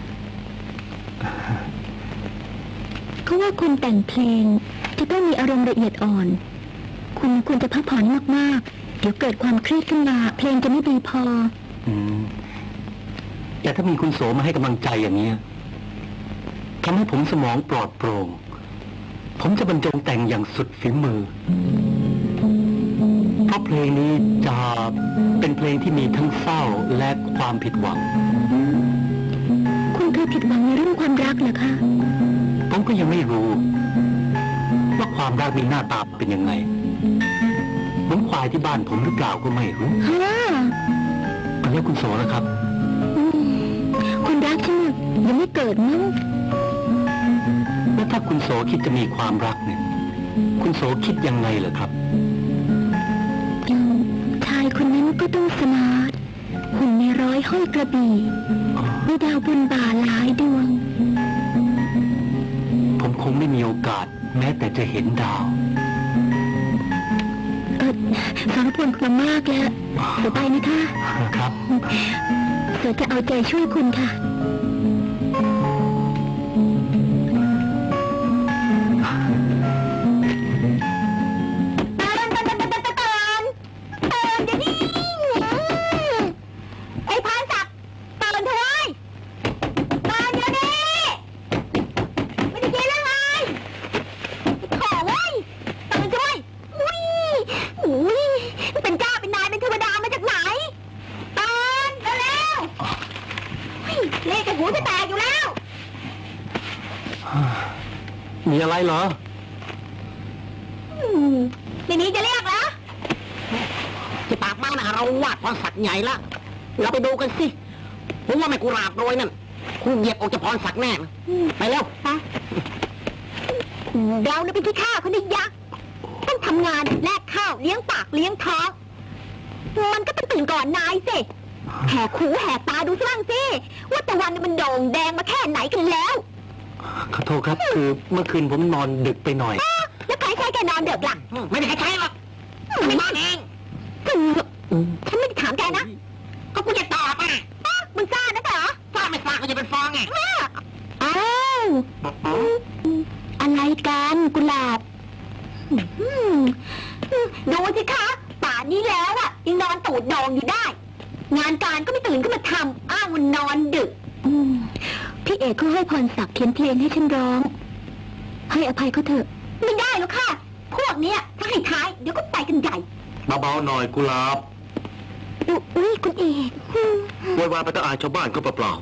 เขาว่าคุณแต่งเพลงจะต้องมีอารมณ์ละเอียดอ่อน คุณควรจะพักผ่อนมากๆ เดี๋ยวเกิดความเครียดขึ้นมา เพลงจะไม่ดีพออืม แต่ถ้ามีคุณโสมาให้กำลังใจอย่างนี้ทำให้ผมสมองปลอดโปร่ง ผมจะบรรจงแต่งอย่างสุดฝีมือ เพราะเพลงนี้จะเป็นเพลงที่มีทั้งเศร้าและความผิดหวังคุณเคยผิดหวังในเรื่องความรักเหรอคะผมก็ยังไม่รู้ ว่าความรักมีหน้าตาเป็นยังไงเหมือนควายที่บ้านผมหรือเปล่าก็ไม่รู้ฮะแล้วคุณโสล่ะครับอืมคุณรักใช่ไหมยังไม่เกิดมั้งแล้วถ้าคุณโสคิดจะมีความรักเนี่ย คุณโสคิดยังไงเหรอครับอืมชายคนนั้นก็ต้องสมาร์ทหุ่นในร้อยห้อยกระบี่มีดาวบนบ่าหลายดวงผมคงไม่มีโอกาส แม้แต่จะเห็นดาวเออสารพลคุณมากแล้วเดี๋ยวไปนะคะครับเสือจะเอาใจช่วยคุณค่ะเตือนเตือนเตือนเตือนเตือนเตือนเตือนเดี๋ยวนี้ไอ้พานศักดิ์เตือนเถอะเว้ยเตือนเดี๋ยวนี้ไม่ได้ยินแล้วไงขอเว้ยเตือนด้วยอุ้ยอุ้ยเป็นเจ้าเป็นนายเป็นเทวดามาจากไหนเตือนเร็วๆเฮ้ยเลขกับหูจะแตกอยู่แล้วมีอะไรเหรออืมทีนี้จะเรียกแล้วจะปากมากนะเราวาดพรศักดิ์ใหญ่ละเราไปดูกันสิผมว่าแม่กุหลาบโรยนั่นคงเหยียบออกจากพรศักดิ์แน่นะไปเร็วไปเราเนี่ยเป็นที่ข้าคนนี้ยักษ์ต้องทำงานแลกข้าวเลี้ยงปากเลี้ยงท้องมันก็ต้องตื่นก่อนนายสิแหกหูแหกตาดูซะบ้างสิว่าแต่วันนี้มันโด่งแดงมาแค่ไหนกันแล้วขอโทษครับ คือเมื่อคืนผมนอนดึกไปหน่อยอ้าวแล้วใครใช้แกนอนเด็กล่ะไม่ได้ใครใช้หรอกไม่บ้านเองฉันไม่ได้ถามแกนะก็กูจะตอบอ่ะมึงซ่านะเหรอซ่าไม่ซ่าก็จะเป็นฟองไงอ้าวอะไรกันกุหลาบดูสิคะป่านนี้แล้วอ่ะยังนอนตูดดองอยู่ได้ งานการก็ไม่ตื่นขึ้นมาทำอ้างวันนอนดึกพี่เอกเขาให้พรศักดิ์เขียนเพลงให้ฉันร้องให้อภัยเขาเถอะไม่ได้แล้วค่ะ พวกเนี้ยถ้าให้ท้ายเดี๋ยวก็ไปกันใหญ่เบาๆหน่อยกุหลาบอุ้ยคุณเอกวายวายไปตะอายชาวบ้านก็เปล่า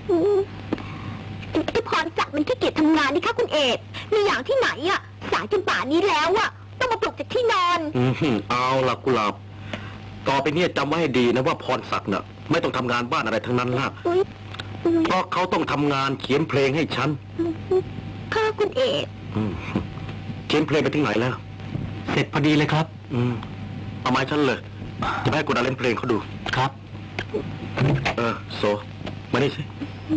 พี่พรศักดิ์มันขี้เกียจทำงานนี่คะคุณเอกมีอย่างที่ไหนอ่ะสายจนป่านนี้แล้วอ่ะต้องมาปลุกจากที่นอนอืมเอาล่ะกุหลาบต่อไปเนี่ยจำไว้ให้ดีนะว่าพรศักดิ์น่ะไม่ต้องทำงานบ้านอะไรทั้งนั้นล่ะเพราะเขาต้องทำงานเขียนเพลงให้ฉันค่ะคุณเอกเขียนเพลงไปถึงไหนแล้วเสร็จพอดีเลยครับอืมเอาไม้ฉันเลยจะให้กุหลาบเล่นเพลงเขาดูครับเออโซมานี่สิ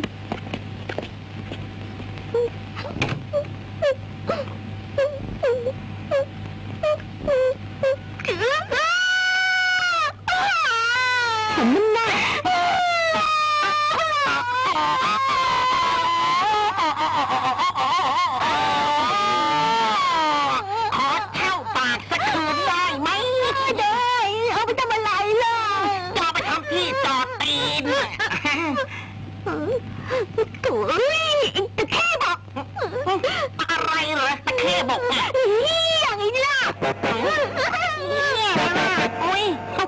ฉันนั่นน่ะขอเช่าปากสักคืนได้ไหมได้เอาไปทำอะไรล่ะจะไปทำที่จอดตีนถุยตะเข้บอกอะไรเหรอตะเข้บอกอย่างนี้ล่ะโอ้ย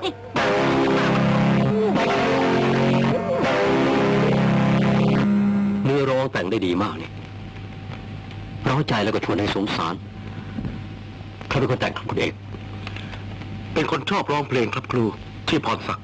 เนื้อร้องแต่งได้ดีมากนี่ร้องใจแล้วก็ชวนให้สงสารใครเป็นคนแต่งครับคุณเอกเป็นคนชอบร้องเพลงครับครูชื่อพรศักดิ์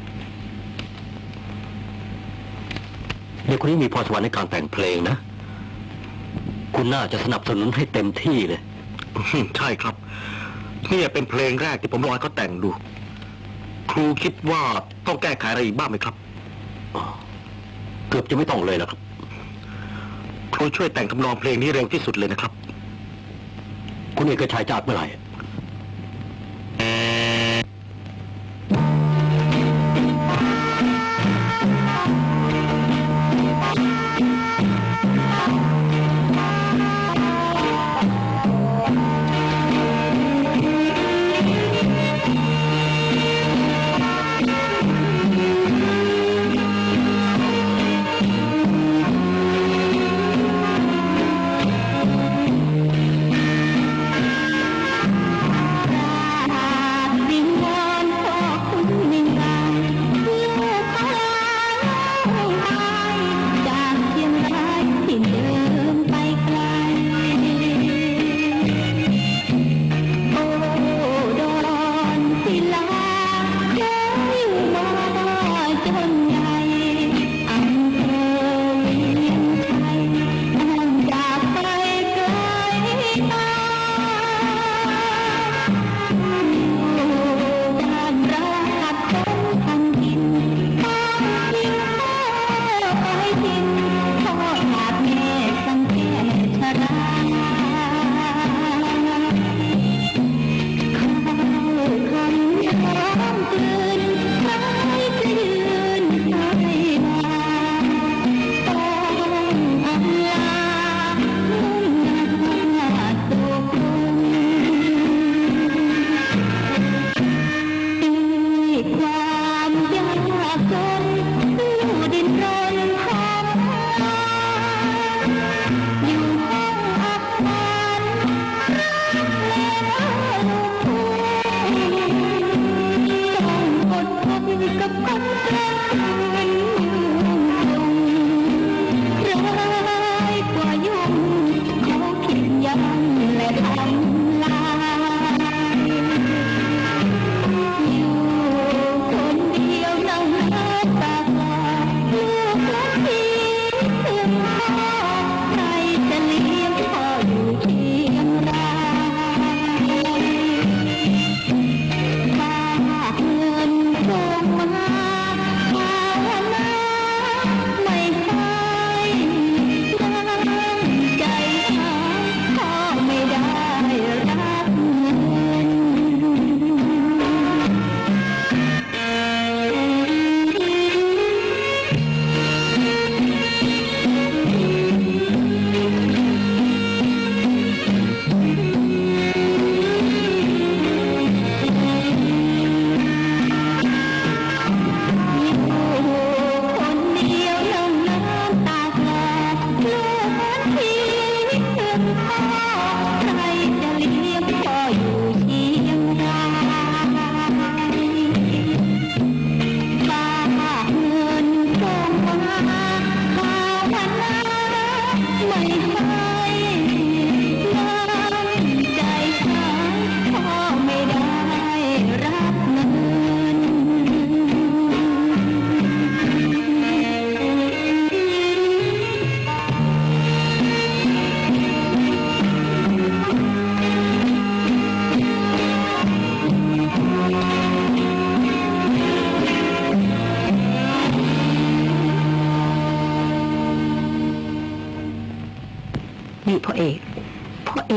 เด็กคนนี้มีพรสวรรค์ในการแต่งเพลงนะคุณน่าจะสนับสนุนให้เต็มที่เลยใช่ครับนี่เป็นเพลงแรกที่ผมลองให้เขาแต่งดูครูคิดว่าต้องแก้ไขอะไรอีกบ้างไหมครับเกือบจะไม่ต้องเลยแล้วครับครูช่วยแต่งทำนองเพลงนี้เร็วที่สุดเลยนะครับคุณเอกชัยจะอัดเมื่อไหร่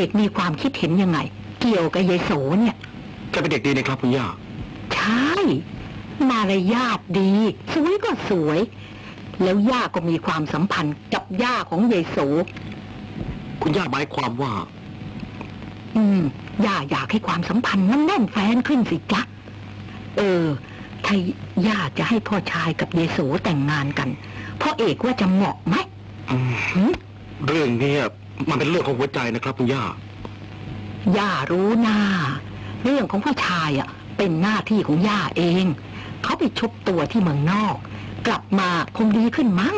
อกมีความคิดเห็นยังไงเกี่ยวกับยายโสเนี่ยแกเป็นเด็กดีนะครับคุณย่าใช่มารยาทดีสวยก็สวยแล้วย่าก็มีความสัมพันธ์กับย่าของยายโสคุณย่าหมายความว่าอืมย่าอยากให้ความสัมพันธ์นั้นแน่นแฟ้นขึ้นสิจ๊ะเออถ้าย่าจะให้พ่อชายกับยายโสแต่งงานกันพ่อเอกว่าจะเหมาะไหมเรื่องนี้มันเป็นเรื่องของหัวใจนะครับคุณย่าย่ารู้นาเรื่องของผู้ชายอ่ะเป็นหน้าที่ของย่าเองเขาไปชุบตัวที่เมืองนอกกลับมาคงดีขึ้นมั้ง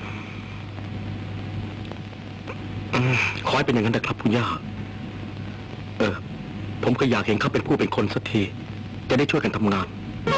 ขอให้เป็นอย่างนั้นนะครับคุณย่าเออผมก็อยากเห็นเขาเป็นผู้เป็นคนสักทีจะได้ช่วยกันทำงาน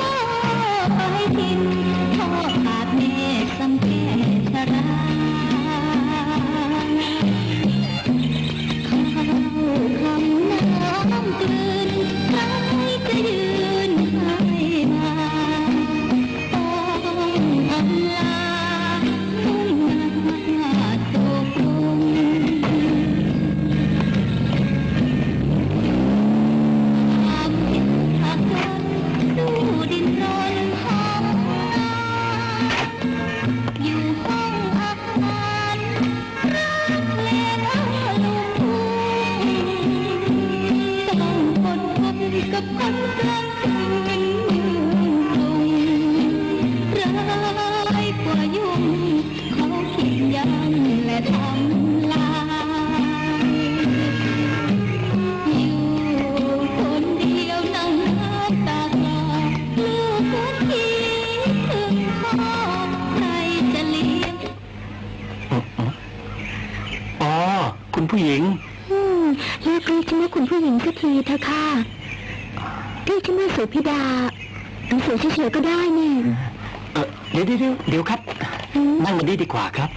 ผู้หญิงอืมเรียกเรียกฉันว่าคุณผู้หญิงสักทีเถอะค่ะเรียกฉันว่าโสภิดาหรือโสเฉยๆก็ได้เนี่ยเออเดี๋ยวเดี๋ยวเดี๋ยวครับนั่งมาดีดีกว่าครับ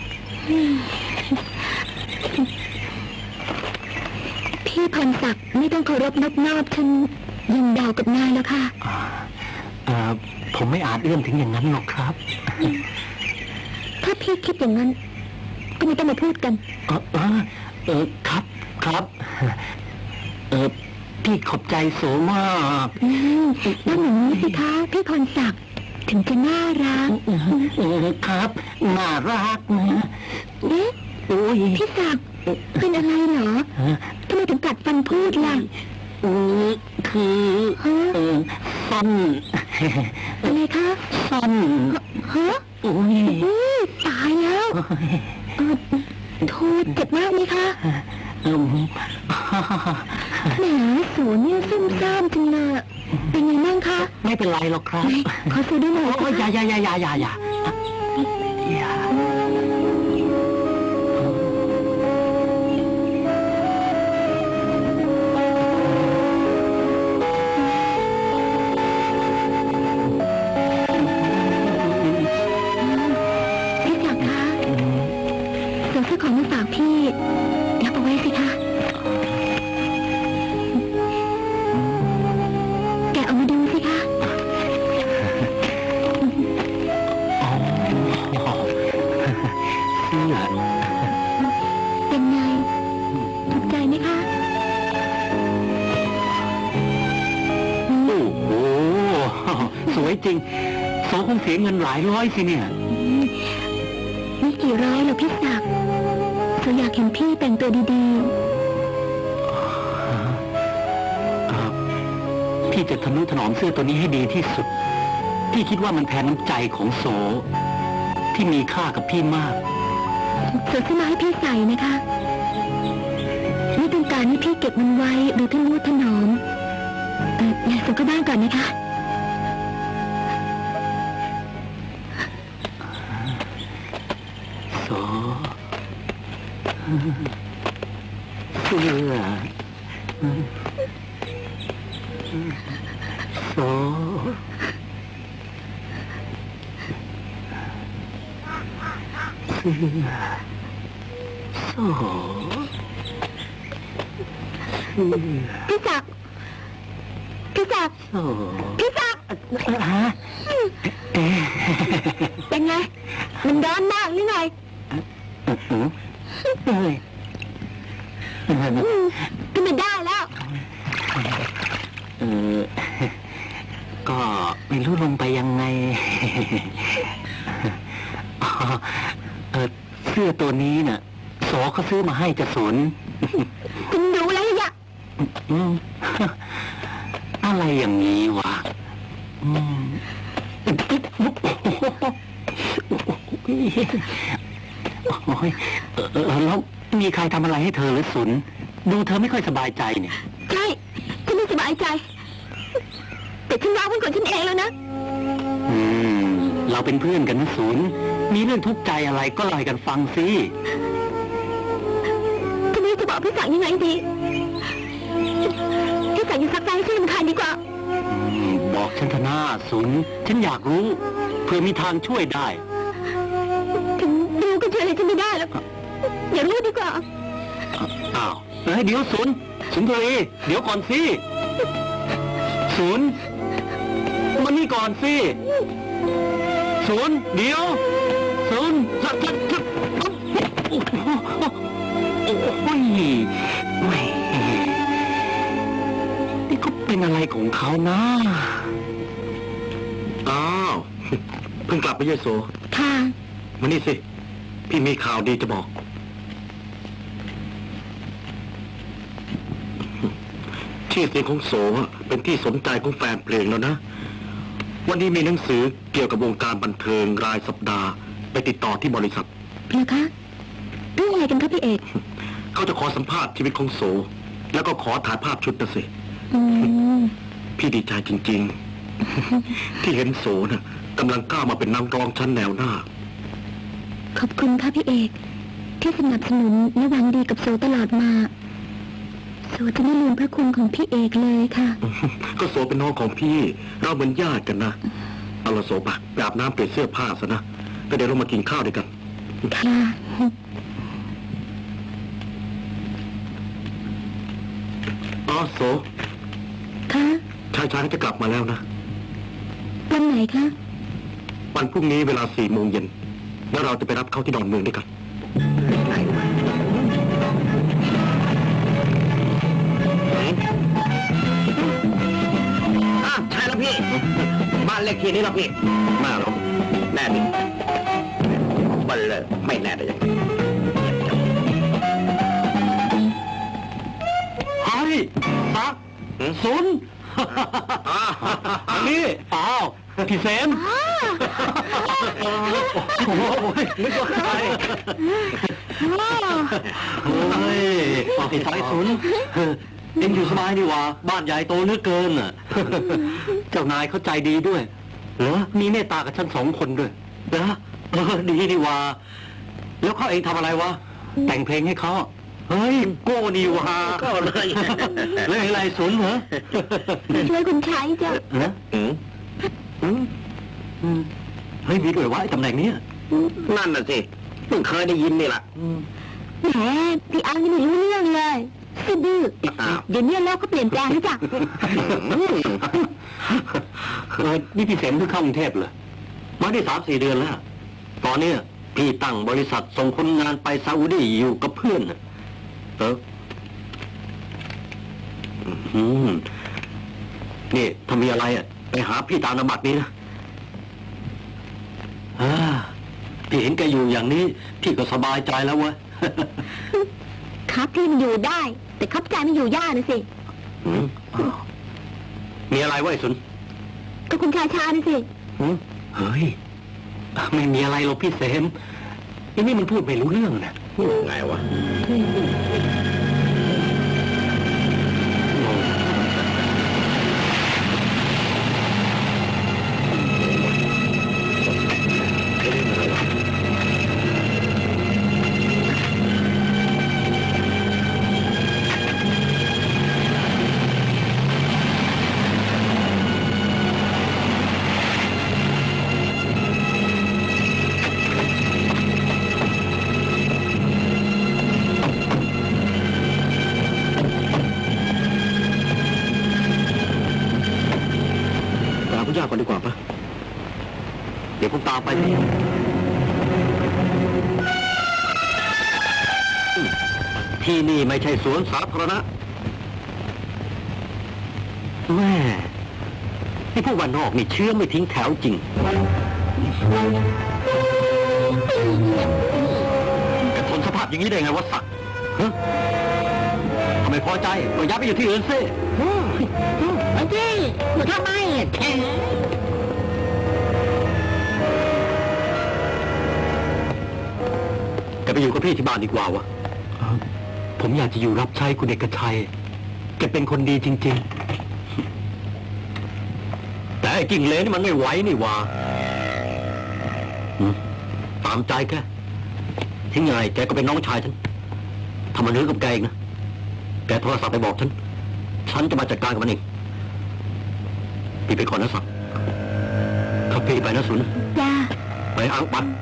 พี่พรศักดิ์ไม่ต้องเคารพนอบนอบฉันยิงดาวกับนายแล้วค่ะเออผมไม่อาจเอื้อมถึงอย่างนั้นหรอกครับถ้าพี่คิดอย่างนั้นก็ไม่ต้องมาพูดกันเออเออครับครับเออพี่ขอบใจโสมากแล้วอย่างนี้สิคะพี่พรศักดิ์ถึงจะน่ารักเออครับน่ารักนะเอ๊ะโอ้ยพี่ศักดิ์เป็นอะไรเหรอทำไมถึงกัดฟันพูดล่ะเออคือเออฟันอะไรคะฟันฮะโอ้ยตายแล้วโทษเจ็บมากไหมคะแหมสวนเนี่ยซุ่มซ่ามจังเลยเป็นไงบ้างคะไม่เป็นไรหรอกครับขอซื้อด้วยหน่อยโอ้ยอย่าอย่าอย่าอย่าอย่าอย่าของมาฝากพี่รับเอาไว้สิคะแกะออกมาดูสิคะเสื้อเป็นไงถูกใจไหมคะโอ้โหสวยจริงโสคงเสียเงินหลายร้อยสิเนี่ยไม่กี่ร้อยหรอกพี่ศักดิ์ฉันอยากเห็นพี่แต่งตัวดีๆพี่จะทนุถนอมเสื้อตัวนี้ให้ดีที่สุดพี่คิดว่ามันแทนน้ำใจของโสที่มีค่ากับพี่มากโสซื้อมาให้พี่ใส่นะคะไม่ต้องการให้พี่เก็บมันไว้หรือทนุถนอมเอออยากส่งเข้าบ้านก่อนนะคะโสเสื้อโสเสื้อโสพี่ศักดิ์พี่ศักดิ์โสพี่ศักดิ์ฮะเป็นไงมันร้อนมากหรือไงเอ้ยก็ไม่ได้แล้วเออ ก็ไม่รู้ลงไปยังไง อ๋อเออเสื้อตัวนี้น่ะโสเขาซื้อมาให้จะสนคุณรู้แล้วอยากอืม อะไรอย่างนี้วะอืมโอ้ยเออเออแล้วมีใครทำอะไรให้เธอหรือสุน ดูเธอไม่ค่อยสบายใจเนี่ยใช่ฉันไม่สบายใจ แต่ฉันรักเป็นคนฉันเองแล้วนะอืม เราเป็นเพื่อนกันนะสุน มีเรื่องทุกข์ใจอะไรก็เล่าให้กันฟังสิทีนี้จะบอกพี่สังยังไงดี พี่สังอยู่ซักไซให้ฉันรำคาญดีกว่าอืม บอกฉันเถอะหน้าสุน ฉันอยากรู้เพื่อมีทางช่วยได้ถึงรู้ก็ช่วยอะไรฉันไม่ได้แล้วอย่ารู้ดีกว่าอ้าวเฮ้ยเดี๋ยวสุนสุนทรีเดี๋ยวก่อนสิสุนมานี่ก่อนสิสุนเดี๋ยวสุนสักสักสักโอ้โหโอ้ยแหมนี่ก็เป็นอะไรของเขานะอ้าวเพิ่งกลับไปเยโสค่ะมานี่สิ พี่มีข่าวดีจะบอก ชื่อเสียงของโสเป็นที่สนใจของแฟนเพลงแล้วนะ วันนี้มีหนังสือเกี่ยวกับวงการบันเทิงรายสัปดาห์ไปติดต่อที่บริษัทเหรอคะเรื่องอะไรกันคะพี่เอกเขาจะขอสัมภาษณ์ชีวิตของโส แล้วก็ขอถ่ายภาพชุดนะสิอืมพี่ดีใจจริงๆ ที่เห็นโสน่ะกำลังก้าวมาเป็นนักร้องชั้นแนวหน้าขอบคุณค่ะพี่เอก ที่สนับสนุนและหวังดีกับโซตลอดมาโซจะไม่ลืมพระคุณของพี่เอกเลยค่ะก็โสเป็นน้องของพี่ เราเหมือนญาติกันนะ เอาละโสปะไปอาบน้ำเปลี่ยนเสื้อผ้าซะนะแล้วเดี๋ยวเรามากินข้าวด้วยกันค่ะอ๋อโสค่ะชายชายจะกลับมาแล้วนะวันไหนคะวันพรุ่งนี้เวลาสี่โมงเย็นแล้วเราจะไปรับเขาที่ดอนเมืองด้วยกันอ่ะใช่แล้วพี่ บ้านเลขที่นี้แล้วพี่แม่หรอแน่ดิบันเลยไม่แน่ได้ยังไงเฮ้ยซักสุนอันนี้อ้าวพี่เสมโอ้ยนึกว่าใครเฮ้ยไอ้สายสุนเอ็งอยู่สบายดีวะบ้านใหญ่โตเหลือเกินอ่ะ เจ้านายเขาใจดีด้วยเหรอมีเมตตากับฉันสองคนด้วยเหรอเออดีดีวะแล้วเขาเองทำอะไรวะแต่งเพลงให้เขาเฮ้ยโก้นี่วะก็เลยเล่นอะไรสุนเหรอช่วยคุณใช้จ้ะฮะอืมอืมอืมเฮ้ยมีด้วยวะไอ้ตำแหน่งเนี้ยนั่นน่ะสิเพิ่งเคยได้ยินนี่แหละแหมพี่อังยังไม่รู้เรื่องเลยสะดืออ้าวเดี๋ยวนี้โลกก็เปลี่ยนแปลงแล้วจ้ะเออนี่พี่เสมเพิ่งเข้ากรุงเทพเหรอมาได้สามสี่เดือนแล้ว ตอนเนี้ยพี่ตั้งบริษัทส่งคนงานไปซาอุดีอยู่กับเพื่อนน่ะเอออืมนี่ถ้ามีอะไรอ่ะไปหาพี่ตามนามบัตรนี้นะอ่าพี่เห็นแกอยู่อย่างนี้ พี่ก็สบายใจแล้วเว้ยครับพี่มันอยู่ได้ แต่ครับใจมันอยู่ยากนะสิอืมอ้าวมีอะไรวะไอ้สุนก็คุณชายชานะสิหืมเฮ้ย ไม่มีอะไรหรอกพี่เสมอันนี้มันพูดไม่รู้เรื่องนะไงวะ ตามคุณย่าก่อนดีกว่าปะเดี๋ยวผมตามไปสิพี่ที่นี่ไม่ใช่สวนสาธารณะแม่ไอ้พวกวันนอกนี่เชื่อไม่ทิ้งแถวจริงแกทนสภาพอย่างนี้ได้ไงวะสักฮะทำไมพอใจก็ย้ายไปอยู่ที่อื่นสิไอ้ที่หนูทำไมแข็งแกไปอยู่กับพี่ที่บ้านดีกว่าวะผมอยากจะอยู่รับใช้คุณเอกชัยแกเป็นคนดีจริงๆแต่ไอ้กิ่งเหลนนี่มันไม่ไหวนี่วะตามใจแกทิ้งยังไงแกก็เป็นน้องชายฉันทำมันรื้อกับแกอีกนะแกโทรศัพท์ไปบอกฉันฉันจะมาจัดการกับมันเองพี่ไปก่อนนะสักครับพี่ไปนะสุนจ้าไปอังปัน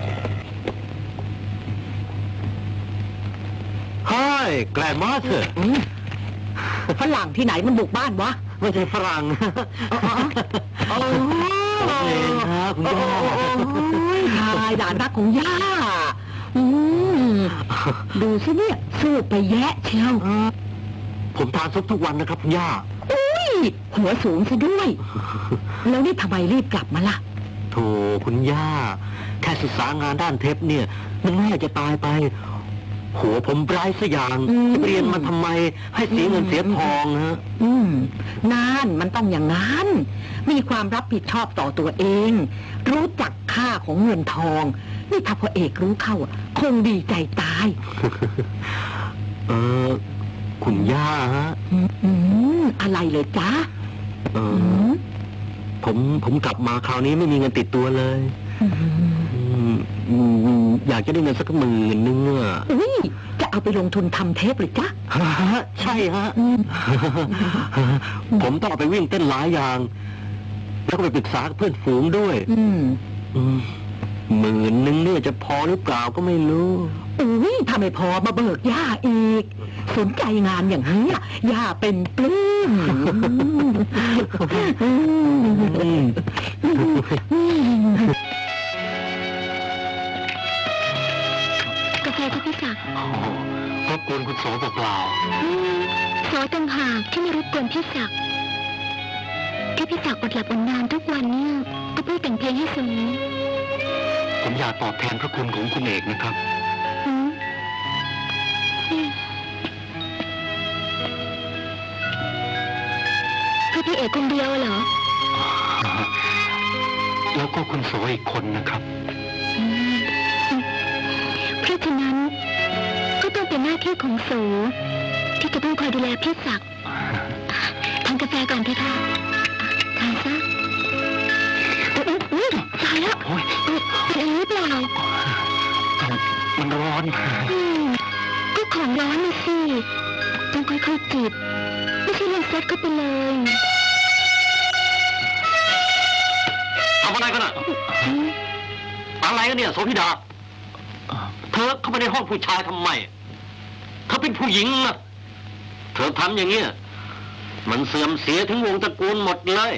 เฮ้ยแกลมาเถอะฝรั่งที่ไหนมันบุกบ้านวะไม่ใช่ฝรั่งโอ้เองครับคุณย่าทายด่านรักของย่าดูสิเนี่ยสู้ไปแยะเชียวผมทานซุปทุกวันนะครับคุณย่าอุ้ยหัวสูงซะด้วยแล้วนี่ทำไมรีบกลับมาล่ะโธ่คุณย่าแค่ศึกษางานด้านเทปเนี่ยมันง่ายจะตายไปหัวผมไร้สักอย่างเรียนมาทำไมให้เสียเงินเสียทองฮะอืมนั่นมันต้องอย่างนั้นมีความรับผิดชอบต่อตัวเองรู้จักค่าของเงินทองนี่ถ้าพ่อเอกรู้เข้าคงดีใจตายเออคุณย่าฮะอืมอะไรเลยจ๊ะเออผมผมกลับมาคราวนี้ไม่มีเงินติดตัวเลยอยากจะได้เงินสักหมื่นนึงอ่ะอุ้ยจะเอาไปลงทุนทำเทปหรือจ๊ะใช่ฮะผมต้องเอาไปวิ่งเต้นหลายอย่างแล้วก็ไปปรึกษาเพื่อนฝูงด้วยหมื่นนึงเนี่ยจะพอหรือเปล่าก็ไม่รู้อุ้ยถ้าไม่พอมาเบิกย่าอีกสนใจงานอย่างนี้ย่าเป็นปลื้มกาแฟที่พี่สั่งรบกวนคุณโสเปล่าโสต่างหากที่ไม่รบกวนพี่ศักดิ์แค่พี่ศักดิ์อดหลับอดนอนทุกวันเนี่ยก็เพื่อแต่งเพลงให้โสผมอยากตอบแทนพระคุณของคุณเอกนะครับคือพี่เอกคนเดียวเหรอแล้วก็คุณโสอีกคนนะครับเพราะฉะนั้นก็ต้องเป็นหน้าที่ของโสที่จะต้องคอยดูแลพี่ศักดิ์ทานกาแฟก่อนเถอะค่ะทานซะอุ้ยตายแล้วเป็นอะไรหรือเปล่ามันร้อนก็ของร้อนนะสิต้องค่อยๆจิบไม่ใช่เล่นเซ็ตก็ไปเลยทำอะไรกันอ่ะอะไรกันเนี่ยโสภิดาเธอเข้าไปในห้องผู้ชายทำไมเธอเป็นผู้หญิงนะเธอทำอย่างเงี้ยมันเสื่อมเสียถึงวงตระกูลหมดเลย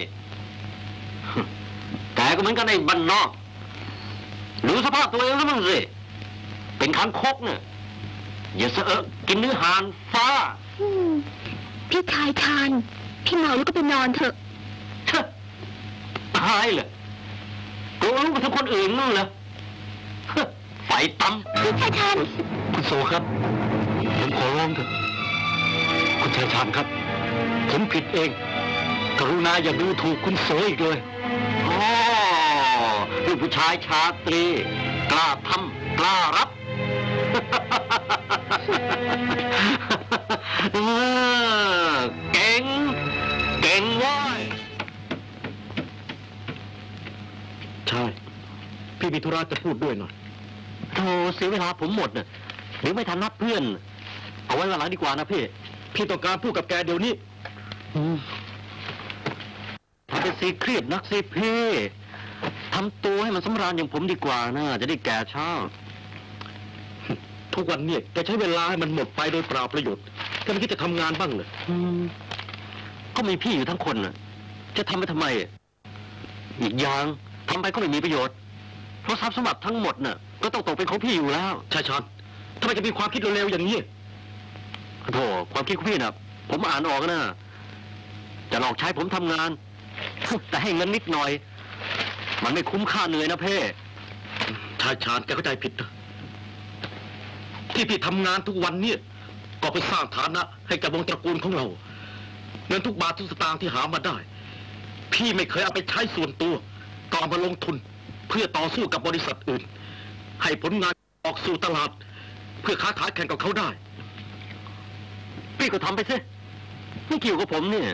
แกก็เหมือนกันในบ้านนอกดูสภาพตัวเองแล้วมั้งสิเป็นคังคกเนี่ยอย่าเสอะกินเนื้อหานฟ้าพี่ชายทานพี่เมาแล้วก็ไปนอนเถอะเชอะตายเลยกลัวรู้ไปทั้งคนอื่นนู่นเหรอไฟตั้มพี่ชายชาญคุณโสครับผมขอร้องเถอะคุณชายชาญครับผมผิดเองกรุณาอย่าดูถูกคุณโสอีกเลยอ๋อลูกผู้ชายชาตรีกล้าทำกล้ารับเก่งเก่งว้ยใช่พี่มีธุระจะพูดด้วยหน่อยโธ่เสียเวลาผมหมดน่ะหรือไม่ทันนัดเพื่อนเอาไว้วันหลังดีกว่านะพี่พี่ต้องการพูดกับแกเดี๋ยวนี้ทำเป็นซีเครียดนักสิพี่ทำตัวให้มันสำราญอย่างผมดีกว่านะจะได้แก่ช้าทุกวันเนี่ยแกใช้เวลาให้มันหมดไปโดยเปล่าประโยชน์แกไม่คิดจะทำงานบ้างเลยก็มีพี่อยู่ทั้งคนน่ะจะทำไปทำไมอีกอย่างทำไปก็ไม่มีประโยชน์เพราะทรัพย์สมบัติทั้งหมดน่ะก็ต้องตกเป็นของพี่อยู่แล้วใช่ชอนทำไมจะมีความคิดเร็วๆอย่างนี้โธ่ความคิดของพี่นะผมอ่านออกนะจะหลอกใช้ผมทำงาน แต่ให้เงินนิดหน่อยมันไม่คุ้มค่าเหนื่อยนะเพ่ชายชาญแกเข้าใจผิดนะที่พี่ทำงานทุกวันเนี่ยก็ไปสร้างฐานะให้กับวงตระกูลของเราเงินทุกบาททุกสตางค์ที่หามาได้พี่ไม่เคยเอาไปใช้ส่วนตัวก็เอามาลงทุนเพื่อต่อสู้กับบริษัทอื่นให้ผลงานออกสู่ตลาดเพื่อค้าขายแข่งกับเขาได้พี่ก็ทำไปสิไม่เกี่ยวกับผมเนี่ย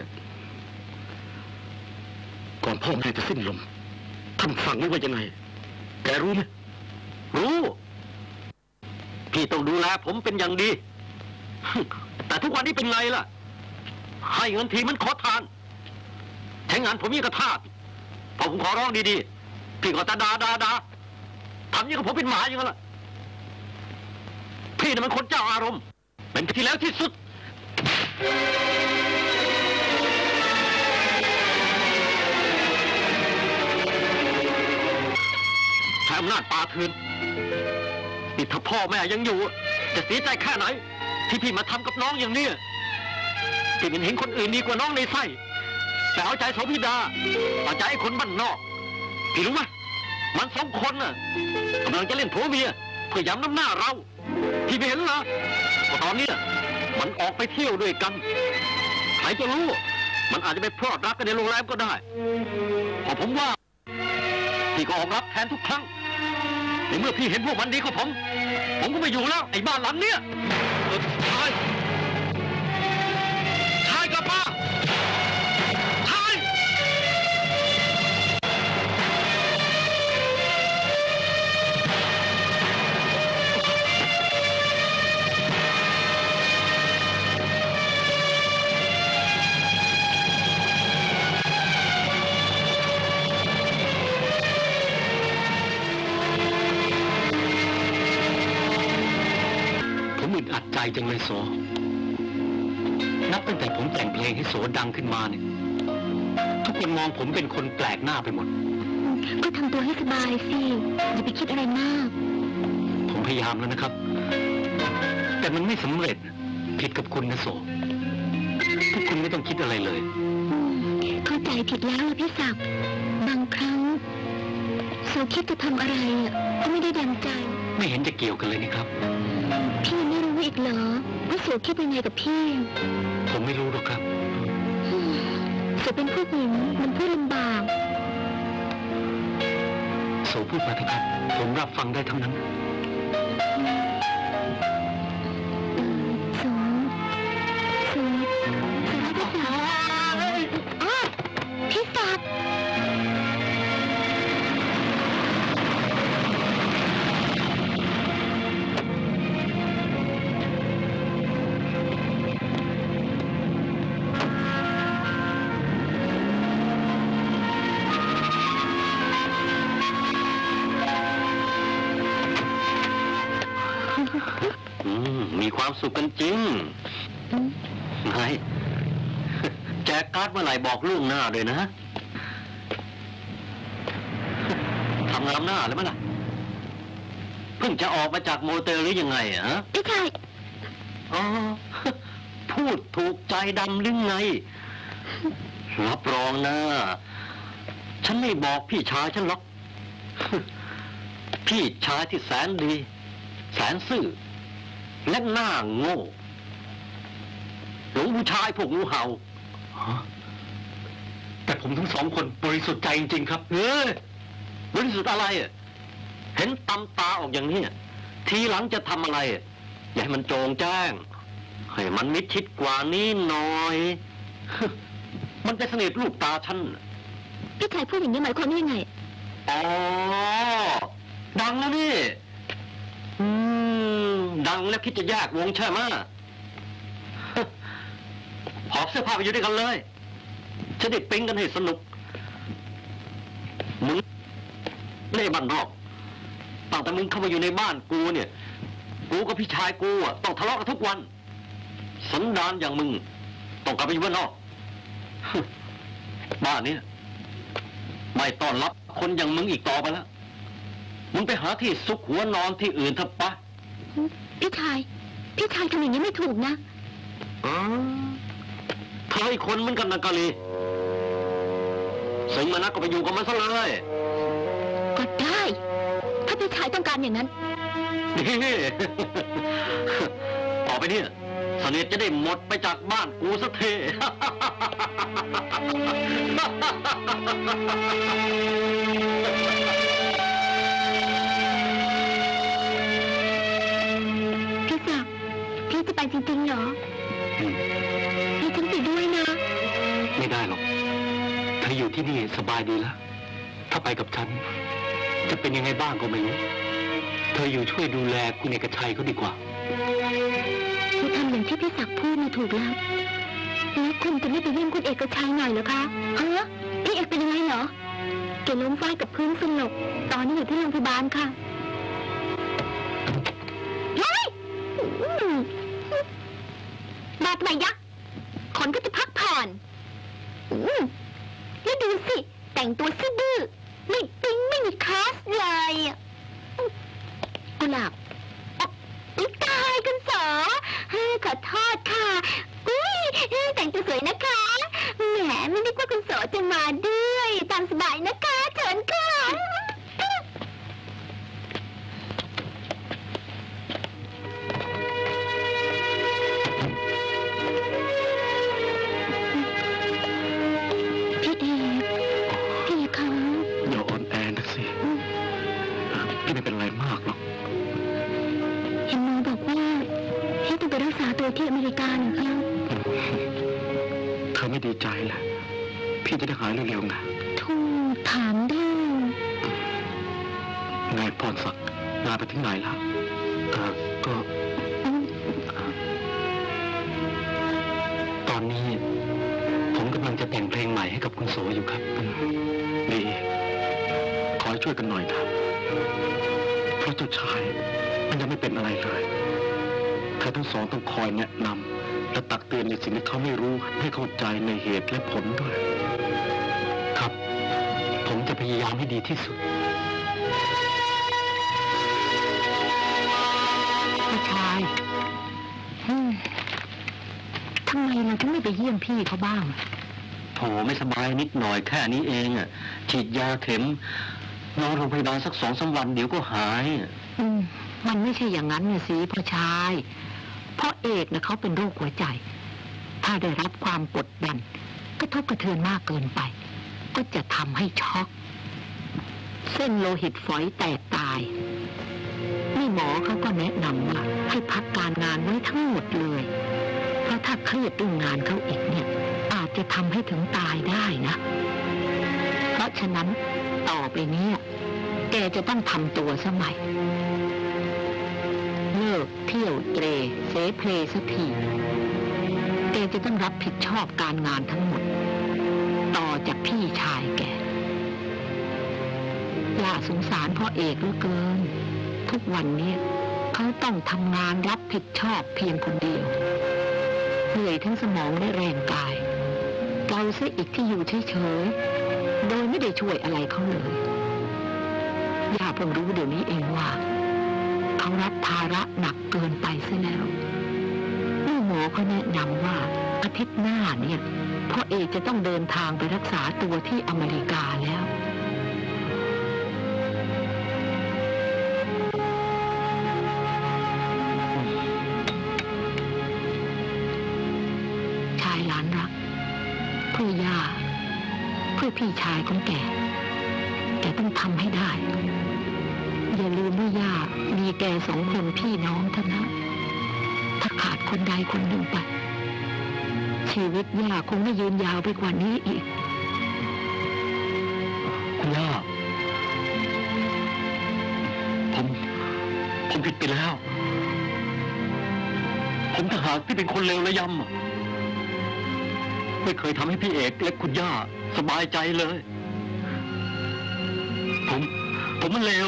ก่อนพ่อแม่จะสิ้นลมท่านสั่งไว้ว่ายังไงแกรู้ไหมรู้พี่ต้องดูแลผมเป็นอย่างดีแต่ทุกวันนี้เป็นไงล่ะให้เงินทีมันขอทานใช้งานผมยิ่งกระทาสพอผมขอร้องดีๆพี่ก็ตาดาดาดาทำอย่างกับผมเป็นหมาอย่างนั้นแหละพี่น่ะมันคนเจ้าอารมณ์เป็นที่แล้วที่สุดใช้อำนาจป่าเถื่อนนี่ถ้าพ่อแม่ยังอยู่จะเสียใจแค่ไหนที่พี่มาทำกับน้องอย่างนี้พี่มันเห็นคนอื่นดีกว่าน้องในไส้แต่เอาใจโสภิดาเอาใจไอ้คนบ้านนอกพี่รู้ไหมมันสองคนน่ะกำลังจะเล่นผัวเมียเพื่อย้ำน้ำหน้าเราพี่ไม่เห็นเหรอว่าตอนนี้มันออกไปเที่ยวด้วยกันใครจะรู้มันอาจจะไปพลอดรักกันในโรงแรมก็ได้พอผมว่าพี่ก็ออกรับแทนทุกครั้งในเมื่อพี่เห็นพวกมันดีกว่าผมผมก็ไม่อยู่แล้วไอ้บ้านหลังเนี้ยชายชายกลับมาชายผมอึดอัดใจจังเลยโสนับตั้งแต่ผมแต่งเพลงให้โสดังขึ้นมาเนี่ยทุกคนมองผมเป็นคนแปลกหน้าไปหมดก็ทำตัวให้สบายสิอย่าไปคิดอะไรมากผมพยายามแล้วนะครับแต่มันไม่สำเร็จผิดกับคุณนะโสทุกคนไม่ต้องคิดอะไรเลยเข้าใจผิดแล้วล่ะพี่ศักดิ์บางครั้งโสคิดจะทำอะไรก็ไม่ได้ดังใจไม่เห็นจะเกี่ยวกันเลยนี่ครับพี่ไม่รู้อีกเหรอว่าโสคิดยังไงกับพี่ผมไม่รู้หรอกครับโสเป็นผู้หญิงมันพูดลำบากโสพูดมาเถอะครับผมรับฟังได้ทั้งนั้นโสโสโสพี่ศักดิ์อ๋อพี่ศักดิ์มีความสุขกันจริงไงแจกการ์ดเมื่อไหร่บอกล่วงหน้าเลยนะทำงานหน้าเลยมั้ยล่ะเพิ่งจะออกมาจากโมเตลหรือยังไงฮะไม่ใช่อ๋อพูดถูกใจดำหรือไงรับรองนะฉันไม่บอกพี่ชายฉันหรอกพี่ชายที่แสนดีแสนซื่อและหน้าโง่หลงผู้ชายพวกงูเห่าแต่ผมทั้งสองคนบริสุทธิ์ใจจริงๆครับเฮ้ยบริสุทธิ์อะไรเห็นตำตาออกอย่างนี้ทีหลังจะทำอะไรอย่าให้มันโจงแจ้งให้มันมิดชิดกว่านี้หน่อยมันจะสนิทลูกตาฉันพี่ชายพูดอย่างนี้หมายความว่ายังไงอ๋อดังแล้วนี่อืมดังแล้วคิดจะแยกวงใช่ไหมหอบเสื้อผ้าไปอยู่ด้วยกันเลยจะได้ปิ๊งกันให้สนุกมึงเล่บ้านนอกตั้งแต่มึงเข้ามาอยู่ในบ้านกูเนี่ยกูกับพี่ชายกูอ่ะต้องทะเลาะกันทุกวันสันดานอย่างมึงต้องกลับไปอยู่บ้านนอกบ้านนี้ไม่ต้อนรับคนอย่างมึงอีกต่อไปแล้วมึงไปหาที่ซุกหัวนอนที่อื่นเถอะปะพี่ชายพี่ชายทำอย่างนี้ไม่ถูกนะอ๋อเธออีกคนเหมือนกันนะกะลีสิงมานักก็ไปอยู่กับมันซะเลยก็ได้ ถ้าพี่ชายต้องการอย่างนั้นนี่ ต่อไปเนี่ยเสนียดจะได้หมดไปจากบ้านกูสักทีพี่ศักดิ์พี่จะไปจริงๆเหรอพี่ฉันไปด้วยนะไม่ได้หรอกเธออยู่ที่นี่สบายดีแล้ว ถ้าไปกับฉัน จะเป็นยังไงบ้างก็ไม่รู้ เธออยู่ช่วยดูแลคุณเอกชัยเขาดีกว่าคุณทำอย่างที่พี่ศักดิ์พูดน่ะถูกแล้วแล้วคุณจะไม่ไปเยี่ยมคุณเอกชัยหน่อยเหรอคะเออพี่เอกเป็นยังไงเหรอแกล้มฟาดกับพื้นสลบตอนนี้อยู่ที่โรงพยาบาลค่ะเฮ้ยอืมแบบไหนยักษ์คนก็จะพักผ่อนอืมแล้วดูสิแต่งตัวซื่อบื้อไม่ปิ๊งไม่มีคลาสเลยอะกุหลาบอุ๊ยตายคุณสอขอโทษค่ะอุ้ยแต่งตัวสวยนะคะแหมไม่นึกว่าคุณสอจะมาด้วยตามสบายนะคะเชิญค่ะพี่เอกพี่คะอย่าอ่อนแอนะสิพี่ไม่เป็นไรมากหรอกเห็นหมอบอกว่าพี่ต้องไปรักษาตัวที่อเมริกาเหรอคะเธอไม่ดีใจแหละพี่จะได้หายเร็วๆนะทูถามได้นายพรศักดิ์งานไปถึงไหนแล้วเออก็ตอนนี้ผมกำลังจะแต่งเพลงใหม่ให้กับคุณโสอยู่ครับดีขอให้ช่วยกันหน่อยนะเพราะเจ้าชายมันยังไม่เป็นอะไรเลยเธอทั้งสองต้องคอยแนะนำและตักเตือนในสิ่งที่เขาไม่รู้ให้เข้าใจในเหตุและผลด้วย ครับผมจะพยายามให้ดีที่สุดผู้ชายทำไมเราถึงไม่ไปเยี่ยมพี่เขาบ้างโถไม่สบายนิดหน่อยแค่นี้เองอ่ะฉีดยาเข็มนอนโรงพยาบาลสักสองสามวันเดี๋ยวก็หายอืมมันไม่ใช่อย่างนั้นนะสิพ่อชายเพราะเอกนะเขาเป็นโรคหัวใจ ถ้าได้รับความกดดันกระทบกระเทือนมากเกินไป ก็จะทำให้ช็อกเส้นโลหิตฝอยแตกตายนี่หมอเขาก็แนะนำว่าให้พักการงานไว้ทั้งหมดเลยเพราะถ้าเครียดเรื่องงานเขาอีกเนี่ยอาจจะทำให้ถึงตายได้นะเพราะฉะนั้นต่อไปนี้แกจะต้องทำตัวสมัยเลิกเที่ยวเตรเสเพลสักทีแกจะต้องรับผิดชอบการงานทั้งหมดต่อจากพี่ชายแกอย่าสงสารพ่อเอกเหลือเกินทุกวันนี้เขาต้องทำงานรับผิดชอบเพียงคนเดียวเหนื่อยทั้งสมองและแรงกายเราเสียอีกที่อยู่เฉยๆโดยไม่ได้ช่วยอะไรเขาเลยย่าเพิ่งรู้เดี๋ยวนี้เองว่าเขารับภาระหนักเกินไปซะแล้วนี่หมอเขาแนะนำว่าอาทิตย์หน้าเนี่ยพ่อเอกจะต้องเดินทางไปรักษาตัวที่อเมริกาแล้วชายหลานรักเพื่อย่าเพื่อพี่ชายของแกแกต้องทำให้ได้อย่าลืมว่าย่ามีแกสองคนพี่น้องเท่านั้นถ้าขาดคนใดคนหนึ่งไปชีวิตย่าคงไม่ยืนยาวไปกว่านี้อีกคุณย่าผมผมผิดไปแล้วผมทหารที่เป็นคนเลวระยำไม่เคยทำให้พี่เอกและคุณย่าสบายใจเลยผมผมมันเลว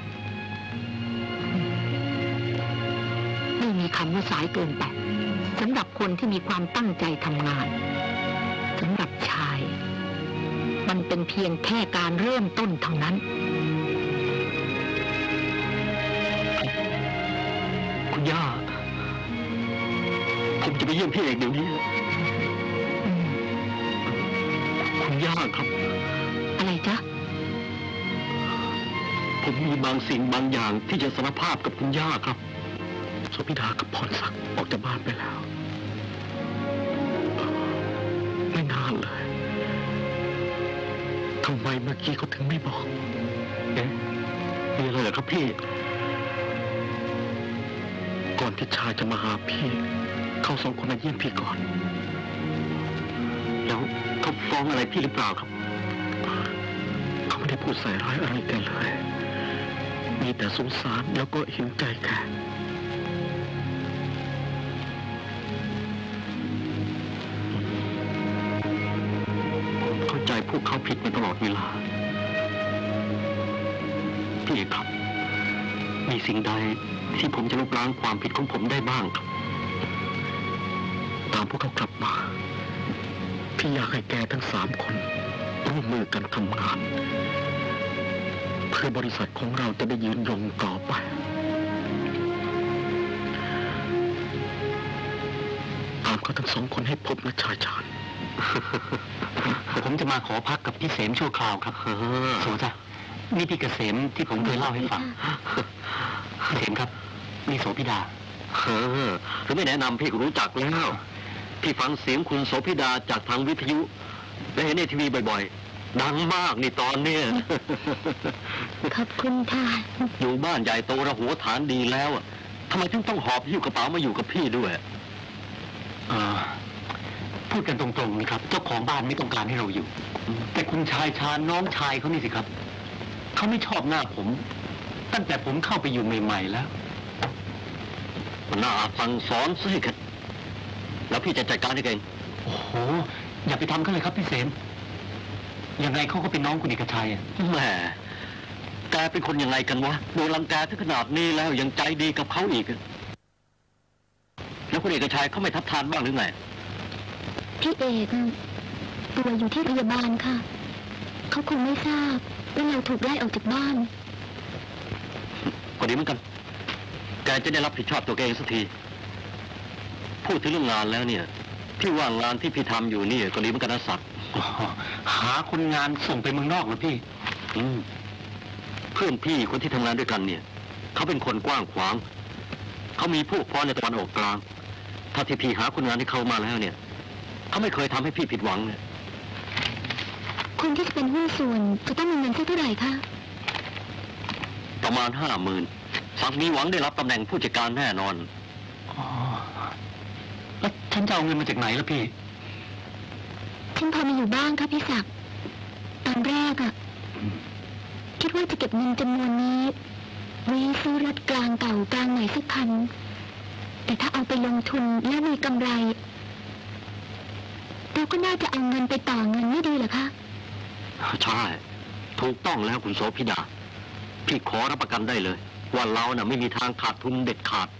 ไม่มีคำว่าสายเกินไปสำหรับคนที่มีความตั้งใจทำงานสำหรับชายมันเป็นเพียงแค่การเริ่มต้นเท่านั้นคุณย่าผมจะไปเยี่ยมพี่เอกเดี๋ยวนี้คุณย่าครับอะไรจ๊ะผมมีบางสิ่งบางอย่างที่จะสารภาพกับคุณย่าครับโสภิดากับพรศักดิ์ออกจากบ้านไปแล้วไม่นานเลยทำไมเมื่อกี้เขาถึงไม่บอกเอ๊ะมีอะไรเหรอครับพี่ก่อนที่ชายจะมาหาพี่เขาสองคนมาเยี่ยมพี่ก่อนแล้วเขาฟ้องอะไรพี่หรือเปล่าครับเขาไม่ได้พูดใส่ร้ายอะไรกันเลยมีแต่สงสารแล้วก็เห็นใจแกผมเข้าใจพวกเขาผิดมาตลอดเวลาพี่เอกครับมีสิ่งใดที่ผมจะลบล้างความผิดของผมได้บ้างครับตามพวกเขากลับมาพี่อยากให้แกทั้งสามคนร่วมมือกันทำงานเพื่อบริษัทของเราจะได้ยืนยงต่อไปตามเขาทั้งสองคนให้พบนะชายชาญ ผมจะมาขอพักกับพี่เสมชั่วคราวครับโสจ้ะนี่พี่เกษมที่ผมเคยเล่าให้ฟังพี่เสมครับนี่โสภิดาเออหรือไม่แนะนำพี่ก็รู้จักแล้วพี่ฟังเสียงคุณโสภิดาจากทางวิทยุและเห็นในทีวีบ่อยๆดังมากนี่ตอนเนี้ยขอบคุณค่ะอยู่บ้านใหญ่โตระหัวฐานดีแล้วทำไมถึงต้องหอบหิ้วกระเป๋ามาอยู่กับพี่ด้วยอ่าพูดกันตรงๆนะครับเจ้าของบ้านไม่ต้องการให้เราอยู่แต่คุณชายชาญน้องชายเขานี่สิครับเขาไม่ชอบหน้าผมตั้งแต่ผมเข้าไปอยู่ใหม่ๆแล้วหน้าสั่งสอนซิครับแล้วพี่จะจัดการได้เองโอ้โหอย่าไปทำกันเลยครับพี่เสมยังไงเขาก็เป็นน้องคุณเอกชัยแหมแกเป็นคนยังไงกันวะโดนรังแกถึงขนาดนี้แล้วยังใจดีกับเขาอีกแล้วคุณเอกชัยเขาไม่ทับทานบ้างหรือไงพี่เอกป่วยอยู่ที่พยาบาลค่ะเขาคงไม่ทราบว่าเราถูกไล่ออกจากบ้านก็ดีเหมือนกันแกจะได้รับผิดชอบตัวแกเองสักทีพูดถึงเรื่องงานแล้วเนี่ยพี่ว่างานที่พี่ทำอยู่นี่ก็ดีเหมือนกันนะศักดิ์หาคนงานส่งไปเมืองนอกเหรอพี่อืมเพื่อนพี่คนที่ทำงานด้วยกันเนี่ยเขาเป็นคนกว้างขวางเขามีพวกพ้องในตะวันออกกลางถ้าที่พี่หาคนงานที่เขามาแล้วเนี่ยเขาไม่เคยทำให้พี่ผิดหวังเนี่ยคนที่จะเป็นหุ้นส่วนจะต้องมีเงินสักเท่าไหร่คะประมาณห้าหมื่นศักดิ์มีหวังได้รับตำแหน่งผู้จัดการแน่นอนอ๋อแล้วฉันจะเอาเงินมาจากไหนล่ะพี่ฉันพอมีอยู่บ้างค่ะพี่ศักดิ์ตอนแรกอะคิดว่าจะเก็บเงินจำนวนนี้ไว้ซื้อรถกลางเก่ากลางใหม่สักคันแต่ถ้าเอาไปลงทุนแล้วมีกำไรเราก็น่าจะเอาเงินไปต่อเงินไม่ดีเหรอคะใช่ถูกต้องแล้วคุณโสภิดาพี่ขอรับประกันได้เลยว่าเราน่ะไม่มีทางขาดทุนเด็ดขาด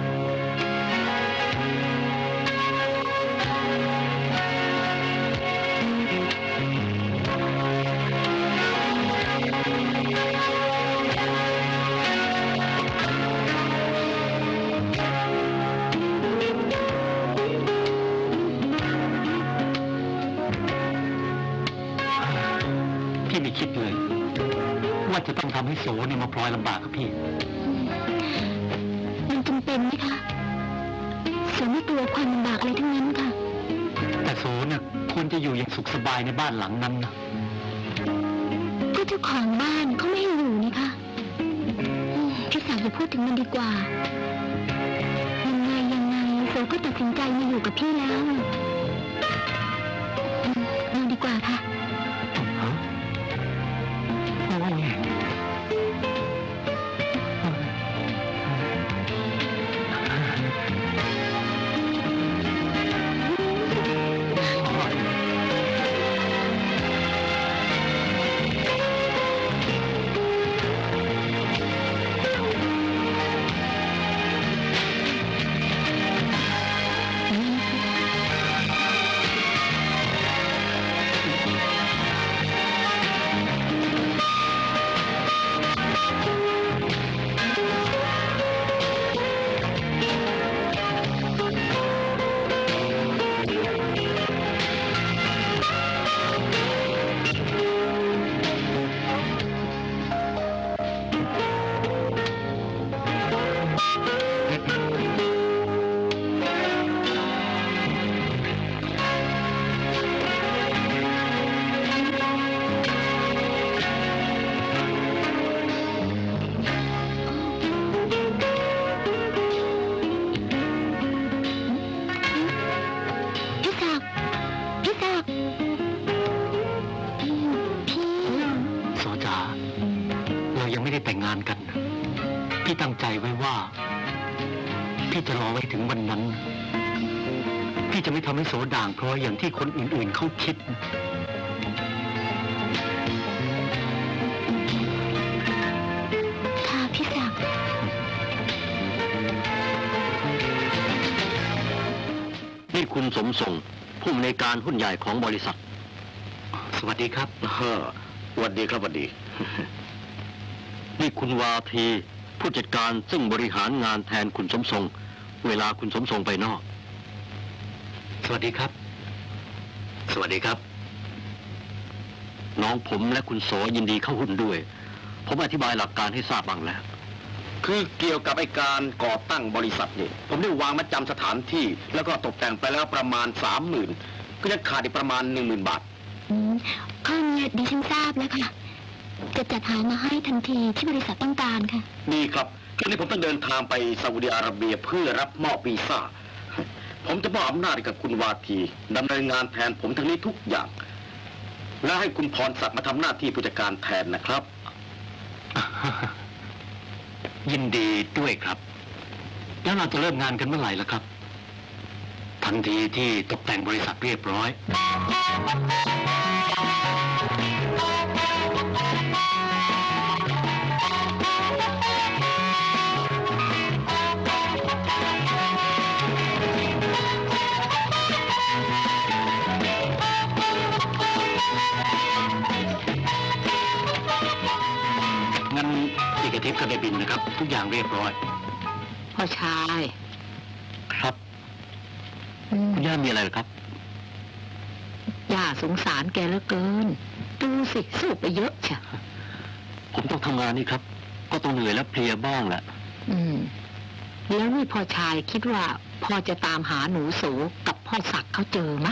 ไม่คิดเลยว่าจะต้องทำให้โสเนี่ยมาพลอยลำบากกับพี่มันจำเป็นไหมคะโสไม่กลัวความลำบากอะไรทั้งนั้นค่ะแต่โสเนี่ยควรจะอยู่อย่างสุขสบายในบ้านหลังนั้นนะก็เจ้าของบ้านเขาไม่ให้อยู่นี่ค่ะพี่สาวอย่าพูดถึงมันดีกว่ายังไงยังไงโสก็ตัดสินใจมาอยู่กับพี่แล้วเอาดีกว่าค่ะแต่งงานกัน พี่ตั้งใจไว้ว่า พี่จะรอไว้ถึงวันนั้น พี่จะไม่ทำให้โสด่างเพราะอย่างที่คนอื่นๆเขาคิดค่ะพี่ศักดิ์นี่คุณสมทรงผู้อำนวยการหุ้นใหญ่ของบริษัทสวัสดีครับเฮ้อสวัสดีครับสวัสดี นี่คุณวาทีผู้จัดการซึ่งบริหารงานแทนคุณสมทรงเวลาคุณสมทรงไปนอกสวัสดีครับสวัสดีครับน้องผมและคุณโสยินดีเข้าหุ้นด้วยผมอธิบายหลักการให้ทราบบ้างแล้วคือเกี่ยวกับไอ้การก่อตั้งบริษัทนี่ผมได้วางมัดจำสถานที่แล้วก็ตกแต่งไปแล้วประมาณสามหมื่นก็จะขาดอีกประมาณหนึ่งหมื่นบาทอืมข้อนี้ดิฉันทราบแล้วค่ะจะจัดหามาให้ทันทีที่บริษัทต้องการค่ะดีครับครั้งนี้ผมต้องเดินทางไปซาอุดิอาระเบียเพื่อรับมอบวีซ่าผมจะมอบอำนาจกับคุณวาทีดำเนินงานแทนผมทั้งนี้ทุกอย่างและให้คุณพรศักดิ์มาทำหน้าที่ผู้จัดการแทนนะครับยินดีด้วยครับแล้วเราจะเริ่มงานกันเมื่อไหร่ล่ะครับทันทีที่ตกแต่งบริษัทเรียบร้อยงั้นอีกอาทิตย์ก็ได้บินนะครับทุกอย่างเรียบร้อยพ่อชายครับคุณย่ามีอะไรหรือครับย่าสงสารแกเหลือเกินดูสิสู้ไปเยอะใช่ผมต้องทำงานนี่ครับก็ต้องเหนื่อยและเพลียบ้างแหละอืมแล้วนี่พ่อชายคิดว่าพ่อจะตามหาหนูโสกับพ่อศักดิ์เขาเจอมะ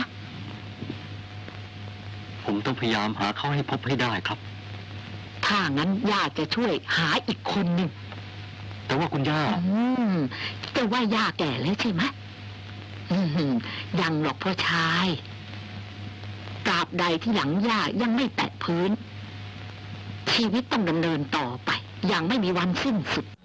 ผมต้องพยายามหาเขาให้พบให้ได้ครับถ้างั้นย่าจะช่วยหาอีกคนหนึ่งแต่ว่าคุณย่าอืมแต่ว่าย่าแก่แล้วใช่ไหมอืมยังหรอกพ่อชายตราบใดที่หลังย่ายังไม่แตะพื้นชีวิตต้องดำเนินต่อไปอย่างไม่มีวันสิ้นสุด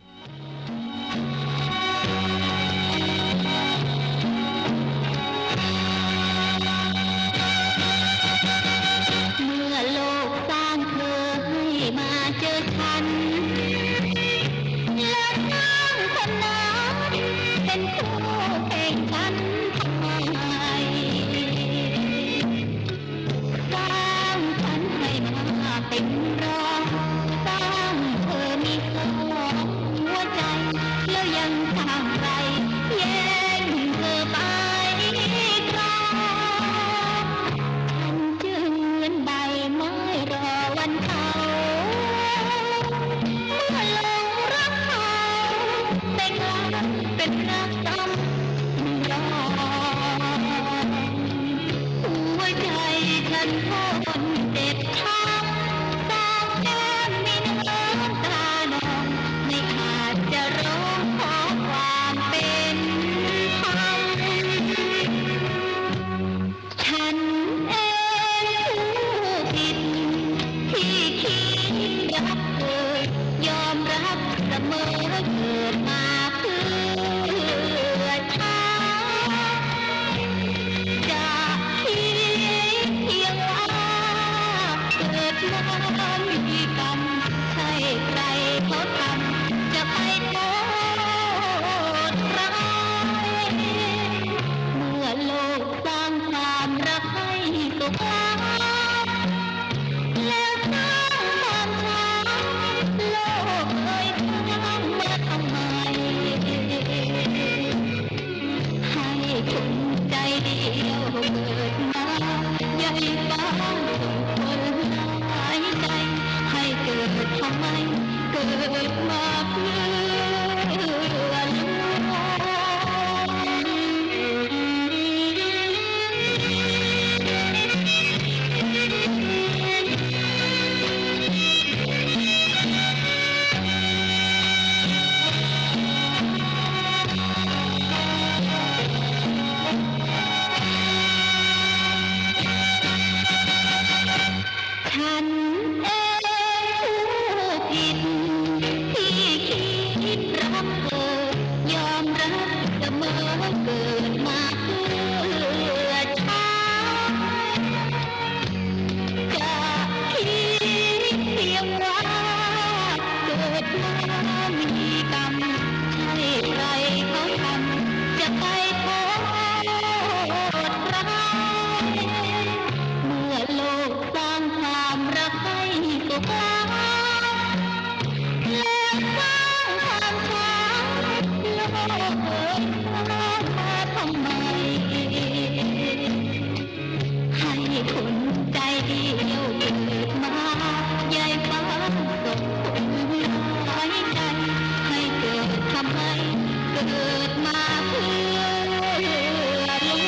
คนใจเดียวเกิดมายายฟ้าส่งคนหายใจให้เกิดทำให้เกิดมาเพื่อโลก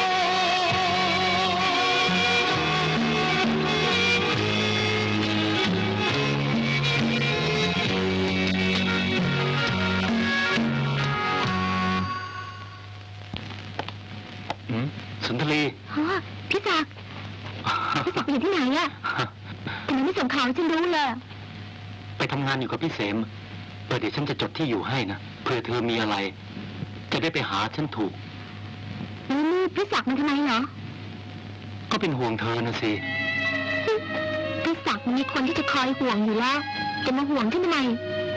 สุนทรีฮะพี่ศักดิ์พี่ศักดิ์ไปอยู่ที่ไหนอะทำไมไม่ส่งข่าวให้ฉันรู้เลยไปทำงานอยู่กับพี่เสมเออเดี๋ยวฉันจะจดที่อยู่ให้นะเผื่อเธอมีอะไร จะได้ไปหาฉันถูกแล้วนี่พี่ศักดิ์มันทำไมเหรอก็เป็นห่วงเธอนะสิพี่ศักดิ์มีคนที่จะคอยห่วงอยู่แล้ว จะมาห่วงฉันทำไม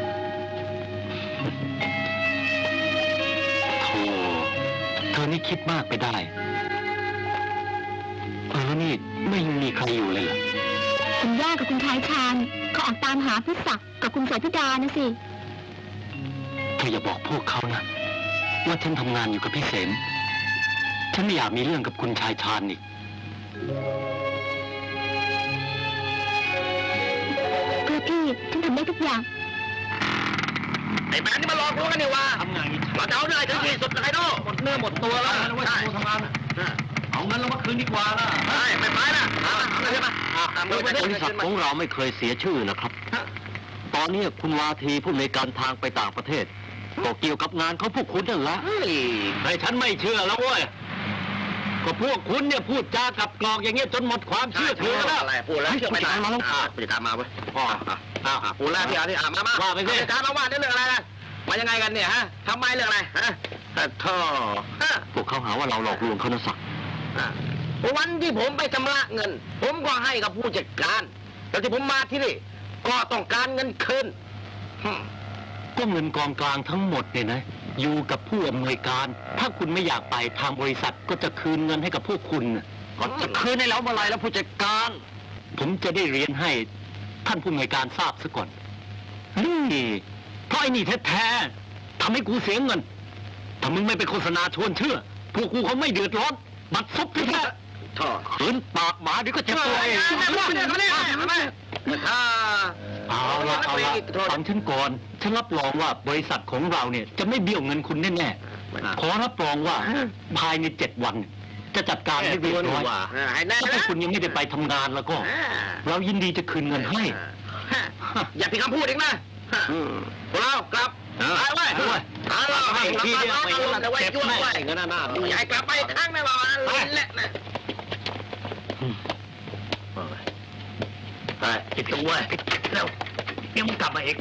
โธ่เธอนี่คิดมากไปได้เออแล้วนี่ไม่มีใครอยู่เลยเหรอคุณย่ากับคุณชายชาญเขาออกตามหาพี่ศักดิ์กับคุณสายพิดานะสิเธออย่าบอกพวกเขานะว่าฉันทำงานอยู่กับพี่เสมฉันไม่อยากมีเรื่องกับคุณชายชาญอีกเพื่อพี่ฉันทำได้ทุกอย่างไอ้แบนนี่มาหลอกลวงกันนี่วะทำงานเราจะเอาได้ถึงที่สุดไอ้โน่หมดเนื้อหมดตัวแล้วใช่ทำงานเอาเงินเรามาคืนดีกว่านะใช่ไม่ไปนะเอาเงินใช่ไหมบริษัทของเราไม่เคยเสียชื่อนะครับ ตอนนี้คุณวาทีผู้ในวยการทางไปต่างประเทศก็เกี่ยวกับงานของพวกคุณนั่นแหละไอ้ฉันไม่เชื่อแล้วเว้ยก็พวกคุณเนี่ยพูดจากับกรอกอย่างเงี้ยจนหมดความเชื่อถือแล้วอะไรพูดแล้วเชื่อไม่ได้มาแล้วผู้จัดการมาเว้ยอ๋ออ้าวพูดแล้วที่อ่านที่อ่านมามาผู้จัดการมาว่าเรื่องอะไรนะมายังไงกันเนี่ยฮะทำไมเรื่องอะไรฮะแต่ท่อพวกเขาหาว่าเราหลอกลวงเขานะสักวันที่ผมไปชำระเงิน ผมก็ให้กับผู้จัดการแต่ที่ผมมาที่นี่ก็ต้องการเงินคืนก็เงินกองกลางทั้งหมดเนี่ยนะอยู่กับผู้อำนวยการ ถ้าคุณไม่อยากไปทางบริษัทก็จะคืนเงินให้กับพวกคุณน่ะก็จะคืนให้แล้วเมื่อไรแล้วผู้จัดการผมจะได้เรียนให้ท่านผู้อำนวยการทราบซะก่อนนี่เพราะไอ้นี่แท้ๆทำให้กูเสียเงินถ้ามึงไม่ไปโฆษณาชวนเชื่อ พวกกูเขาไม่เดือดร้อนบัตรซบแท้ท่อขืนปากหมาเดี๋ยวก็เจ็บตัวเองถ้าเอาละเอาละฟังฉันก่อนฉันรับรองว่าบริษัทของเราเนี่ยจะไม่เบี้ยวเงินคุณแน่ๆขอรับรองว่าภายในเจ็ดวัน จะจัดการให้เรียบร้อยถ้าพวกคุณยังไม่ได้ไปทำงานแล้วก็ เรายินดีจะคืนเงินให้อย่าพิดคำพูดอีกนะพวกเรากลับไปไว้เอาเราไปทีเดียวไม่รู้ไว้ยุ่งไว้เงินหน้าใหญ่กลับไปทางแน่นอนเละนะไปปิดตัวไว้เร็วเดี๋ยวมึงกลับมาอีก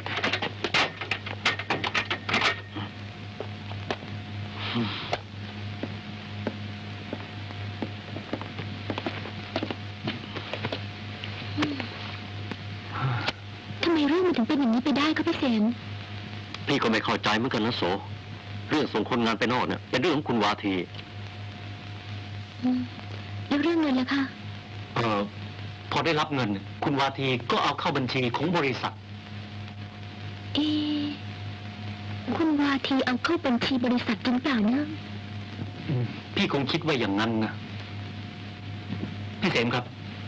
ทำไมเรื่องมันถึงเป็นอย่างนี้ไปได้คะพี่เสมพี่ก็ไม่เข้าใจเหมือนกันนะโสเรื่องส่งคนงานไปนอกเนี่ยเป็นเรื่องของคุณวาทีอืมแล้วเรื่องเงินล่ะคะเออพอได้รับเงิน คุณวาทีก็เอาเข้าบัญชีของบริษัทเอ๊ะคุณวาทีเอาเข้าบัญชีบริษัทจริงเปล่านะอืมพี่คงคิดว่าอย่างนั้นนะพี่เสมครับ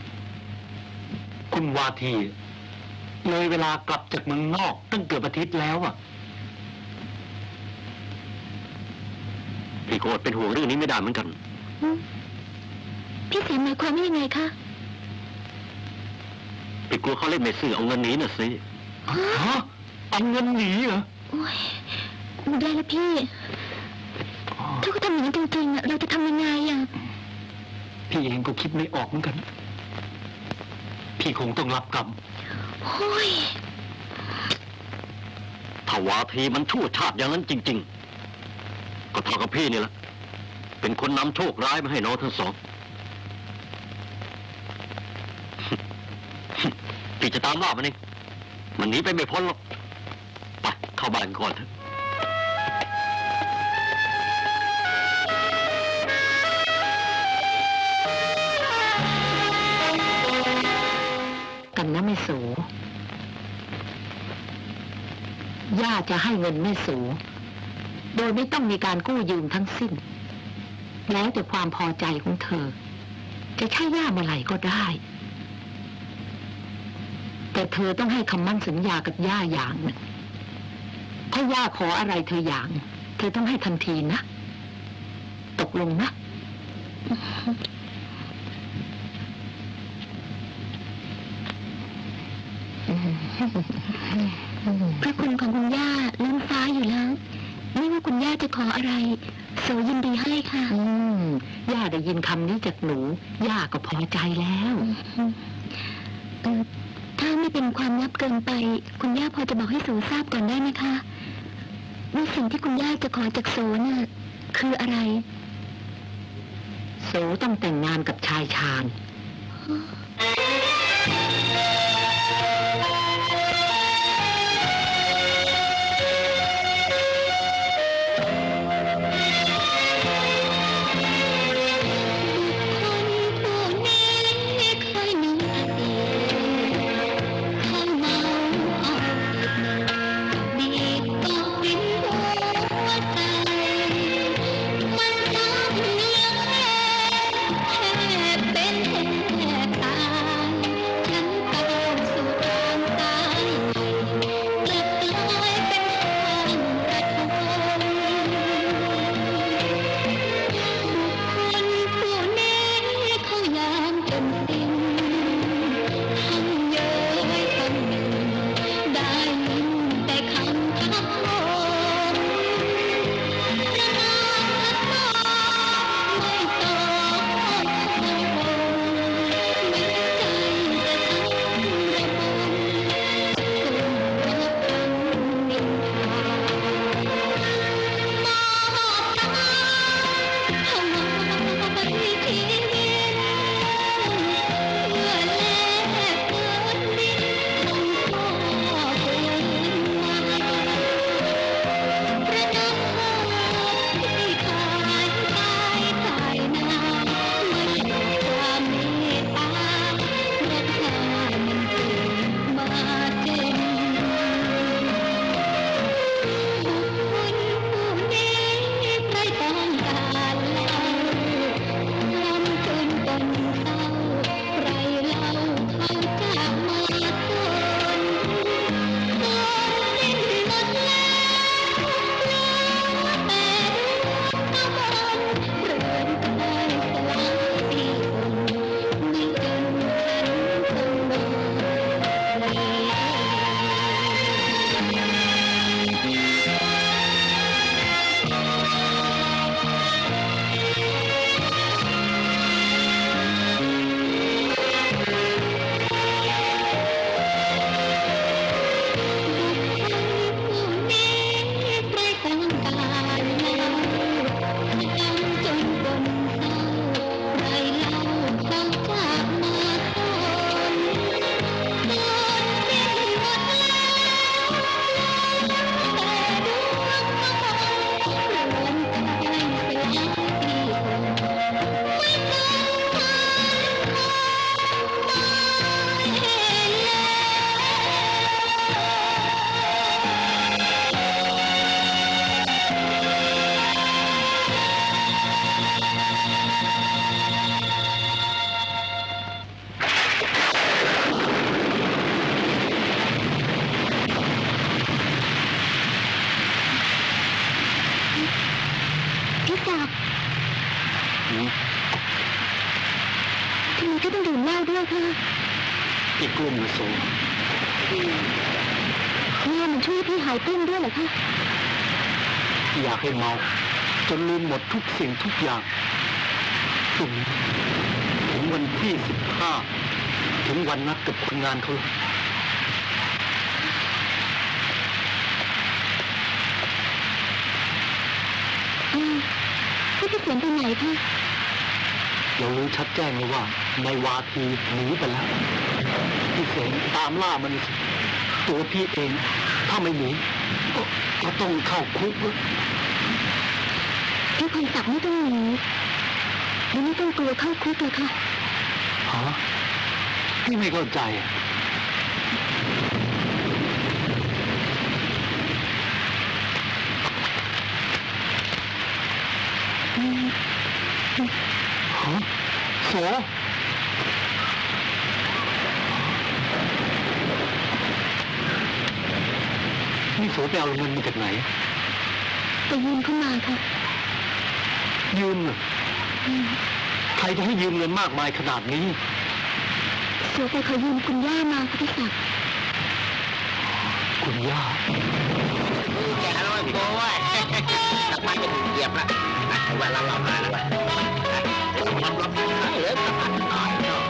คุณวาทีเลยเวลากลับจากเมืองนอกตั้งเกือบอาทิตย์แล้วอ่ะพี่ก็อดเป็นห่วงเรื่องนี้ไม่ได้เหมือนกันอืมพี่เสมหมายความว่ายังไงคะพี่กลัวเขาเล่นไม่ซื่อเอาเงินหนีน่ะสิฮะเอาเงินหนีเหรอโอ้ยไม่ได้แล้วพี่ ถ้าเขาทำอย่างนี้จริงๆอะเราจะทำยังไงอะพี่เองก็คิดไม่ออกเหมือนกัน พี่คงต้องรับกรรมโอ้ยถ้าวาทีมันชั่วชาติอย่างนั้นจริง ๆ ก็เท่ากับพี่นี่แหละเป็นคนนำโชคร้ายมาให้น้องทั้งสอง พี่จะตามล่ามันเองมันหนีไปไม่พ้นหรอกไปเข้าบ้านก่อนเถอะกันนะแม่สูย่าจะให้เงินแม่สูโดยไม่ต้องมีการกู้ยืมทั้งสิ้น แล้วแต่ความพอใจของเธอจะใช่ย่าเมื่อไหร่ก็ได้ แต่เธอต้องให้คำมั่นสัญญากับย่าอย่างหนึ่งถ้าย่าขออะไรเธออย่าง เธอต้องให้ทันทีนะตกลงนะพระคุณของคุณย่าล้นฟ้าอยู่แล้วไม่ว่าคุณย่าจะขออะไรโสยินดีให้ค่ะอืมย่าได้ยินคำนี้จากหนูย่าก็พอใจแล้วเออถ้าไม่เป็นความลับเกินไปคุณย่าพอจะบอกให้โสทราบก่อนได้ไหมคะว่าสิ่งที่คุณย่าจะขอจากโสน่ะคืออะไรโสต้องแต่งงานกับชายชาญอีกกลุ่มนะโสเนี่ยมันช่วยพี่หายตุ้มด้วยเหรอคะอยากให้เมาจนลืมหมดทุกสิ่งทุกอย่างพรุ่งนี้ถึงวันที่สิบห้าถึงวันนัดกับคนงานเขาอืมพี่จะเขียนไปไหนคะเรารู้ชัดแจ้งเลยว่าในวาทีหนีไปแล้วพี่เสงตามล่ามันตัวพี่เองถ้าไม่หนีก็ก็ต้องเข้าคุกพี่คำศักดิ์ไม่ต้องหนีไม่ต้องกลัวเข้าคุกเลยค่ะฮะพี่ไม่เข้าใจฮะโสนี่โสไปเอาเงินมาจากไหนไปยืมเข้ามาค่ะยืมเหรอใครจะให้ยืมเงินมากมายขนาดนี้โสไปขอยืมคุณย่ามาค่ะพี่ศักดิ์คุณย่าแกร้อยโบ้ยสักพักจะถูกเหยียบละเวลาเรามาแล้วรับรับได้เลยสักพักหน่อย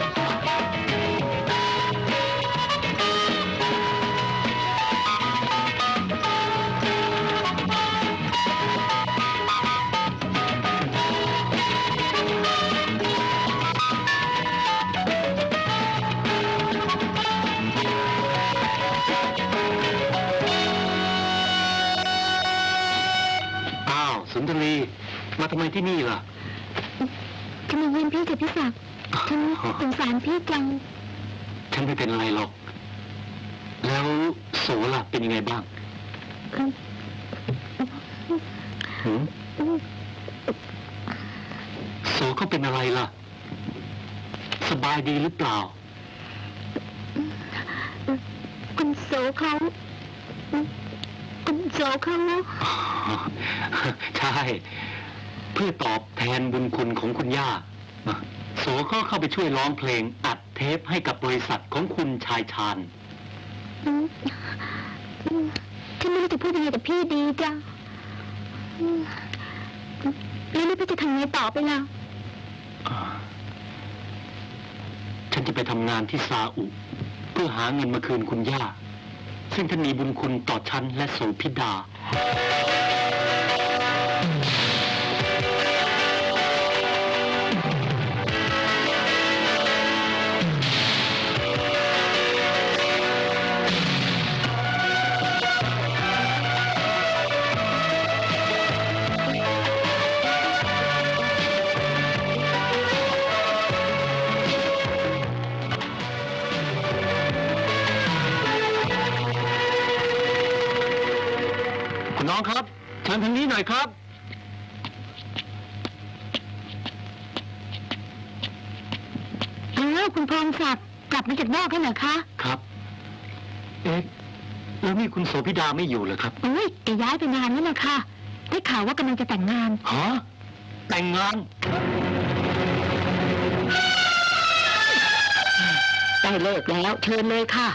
สุนทรีมาทำไมที่นี่ล่ะจะมาเยี่ยมพี่กับพี่ศักดิ์ฉันสงสารพี่จังฉันไม่เป็นอะไรหรอกแล้วโสล่ะเป็นยังไงบ้างหืมโสเขาเป็นอะไรล่ะสบายดีหรือเปล่าคุณโสเขาคุณโสเขาใช่เพื่อตอบแทนบุญคุณของคุณย่าโสก็เข้าไปช่วยร้องเพลงอัดเทปให้กับบริษัทของคุณชายชาญฉันไม่รู้จะพูดยังไงกับพี่ดีจ้ะแล้วนี่พี่จะทำไงต่อไปล่ะฉันจะไปทำงานที่ซาอุเพื่อหาเงินมาคืนคุณย่าซึ่งท่านมีบุญคุณต่อฉันและโสภิดาน้องครับเชิญทางนี้หน่อยครับอ้าวคุณพงศักดิ์กลับมาจากนอกแล้วเหรอคะครับเอ๊ะแล้วนี่คุณโสภิดาไม่อยู่เหรอครับโอ้ยแกย้ายไปนานแล้วล่ะค่ะได้ข่าวว่ากำลังจะแต่งงานฮะแต่งงานได้เลิกแล้วเชิญเลยค่ะ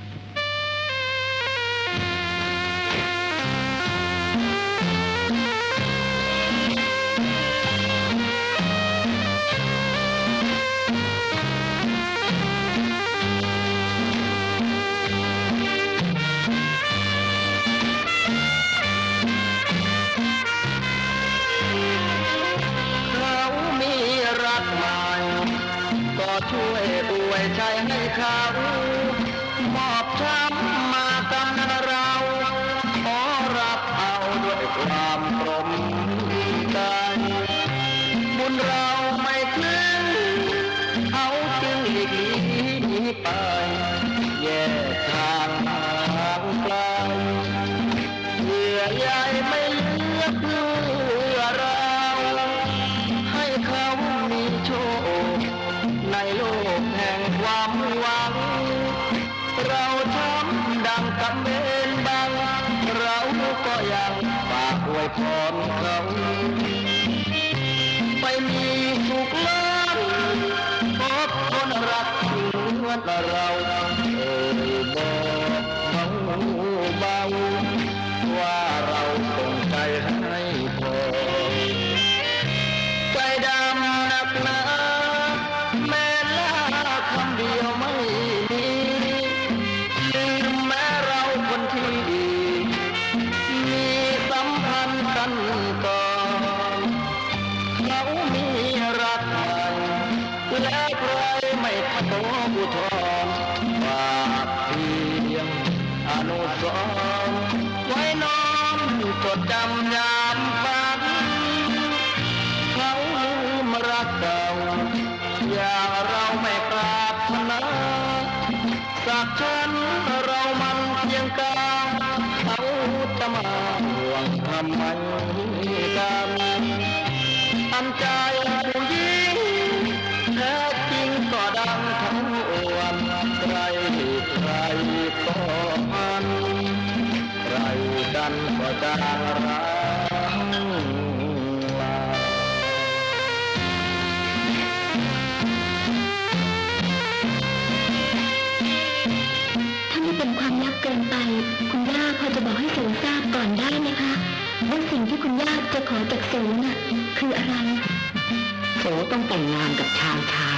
ช่วยอวยใจให้เขามอบช้ำมากันเราขอรับเอาด้วยความปรมใจบุญเราไม่ถึงเขาจึงหลีกหนีไปแยกทางห่างไกลเหยื่อใยไม่เหลือเพื่อเราให้เขามีโชคในโลกแห่งความหวังเราช้ำดังกับเบนบางเราก็ยังฝากอวยพรเขาไปมีสุขล้นพบคนรักเหมือนเราเอ่ยบอกเขาเบาว่าเราส่งใจให้พอใจดำหนักหนาแม้ลาคำเดียวไม่มีลืมแม้เราคนที่ดีมีสัมพันธ์กันก่อนเขามีรักใหม่และใครไม่ขออุทธรณ์ฝากเพียงอนุสรณ์ไว้น้อมจดจำยามฝันเขาลืมรักเก่าอย่างเราไม่ปรารถนาสักฉันเรามันเพียงกาเขาจะมาห่วงทำไมกันอันใจผู้หญิงแท้จริงก็ดังทั้งอวนใครใครก็พันใครจางร้างลาถ้าไม่เป็นความลับเกินไป คุณย่าพอจะบอกให้โสทราบก่อนได้ไหมคะว่าสิ่งที่คุณย่าจะขอจากโสน่ะคืออะไรโสต้องแต่งงานกับชาวชาย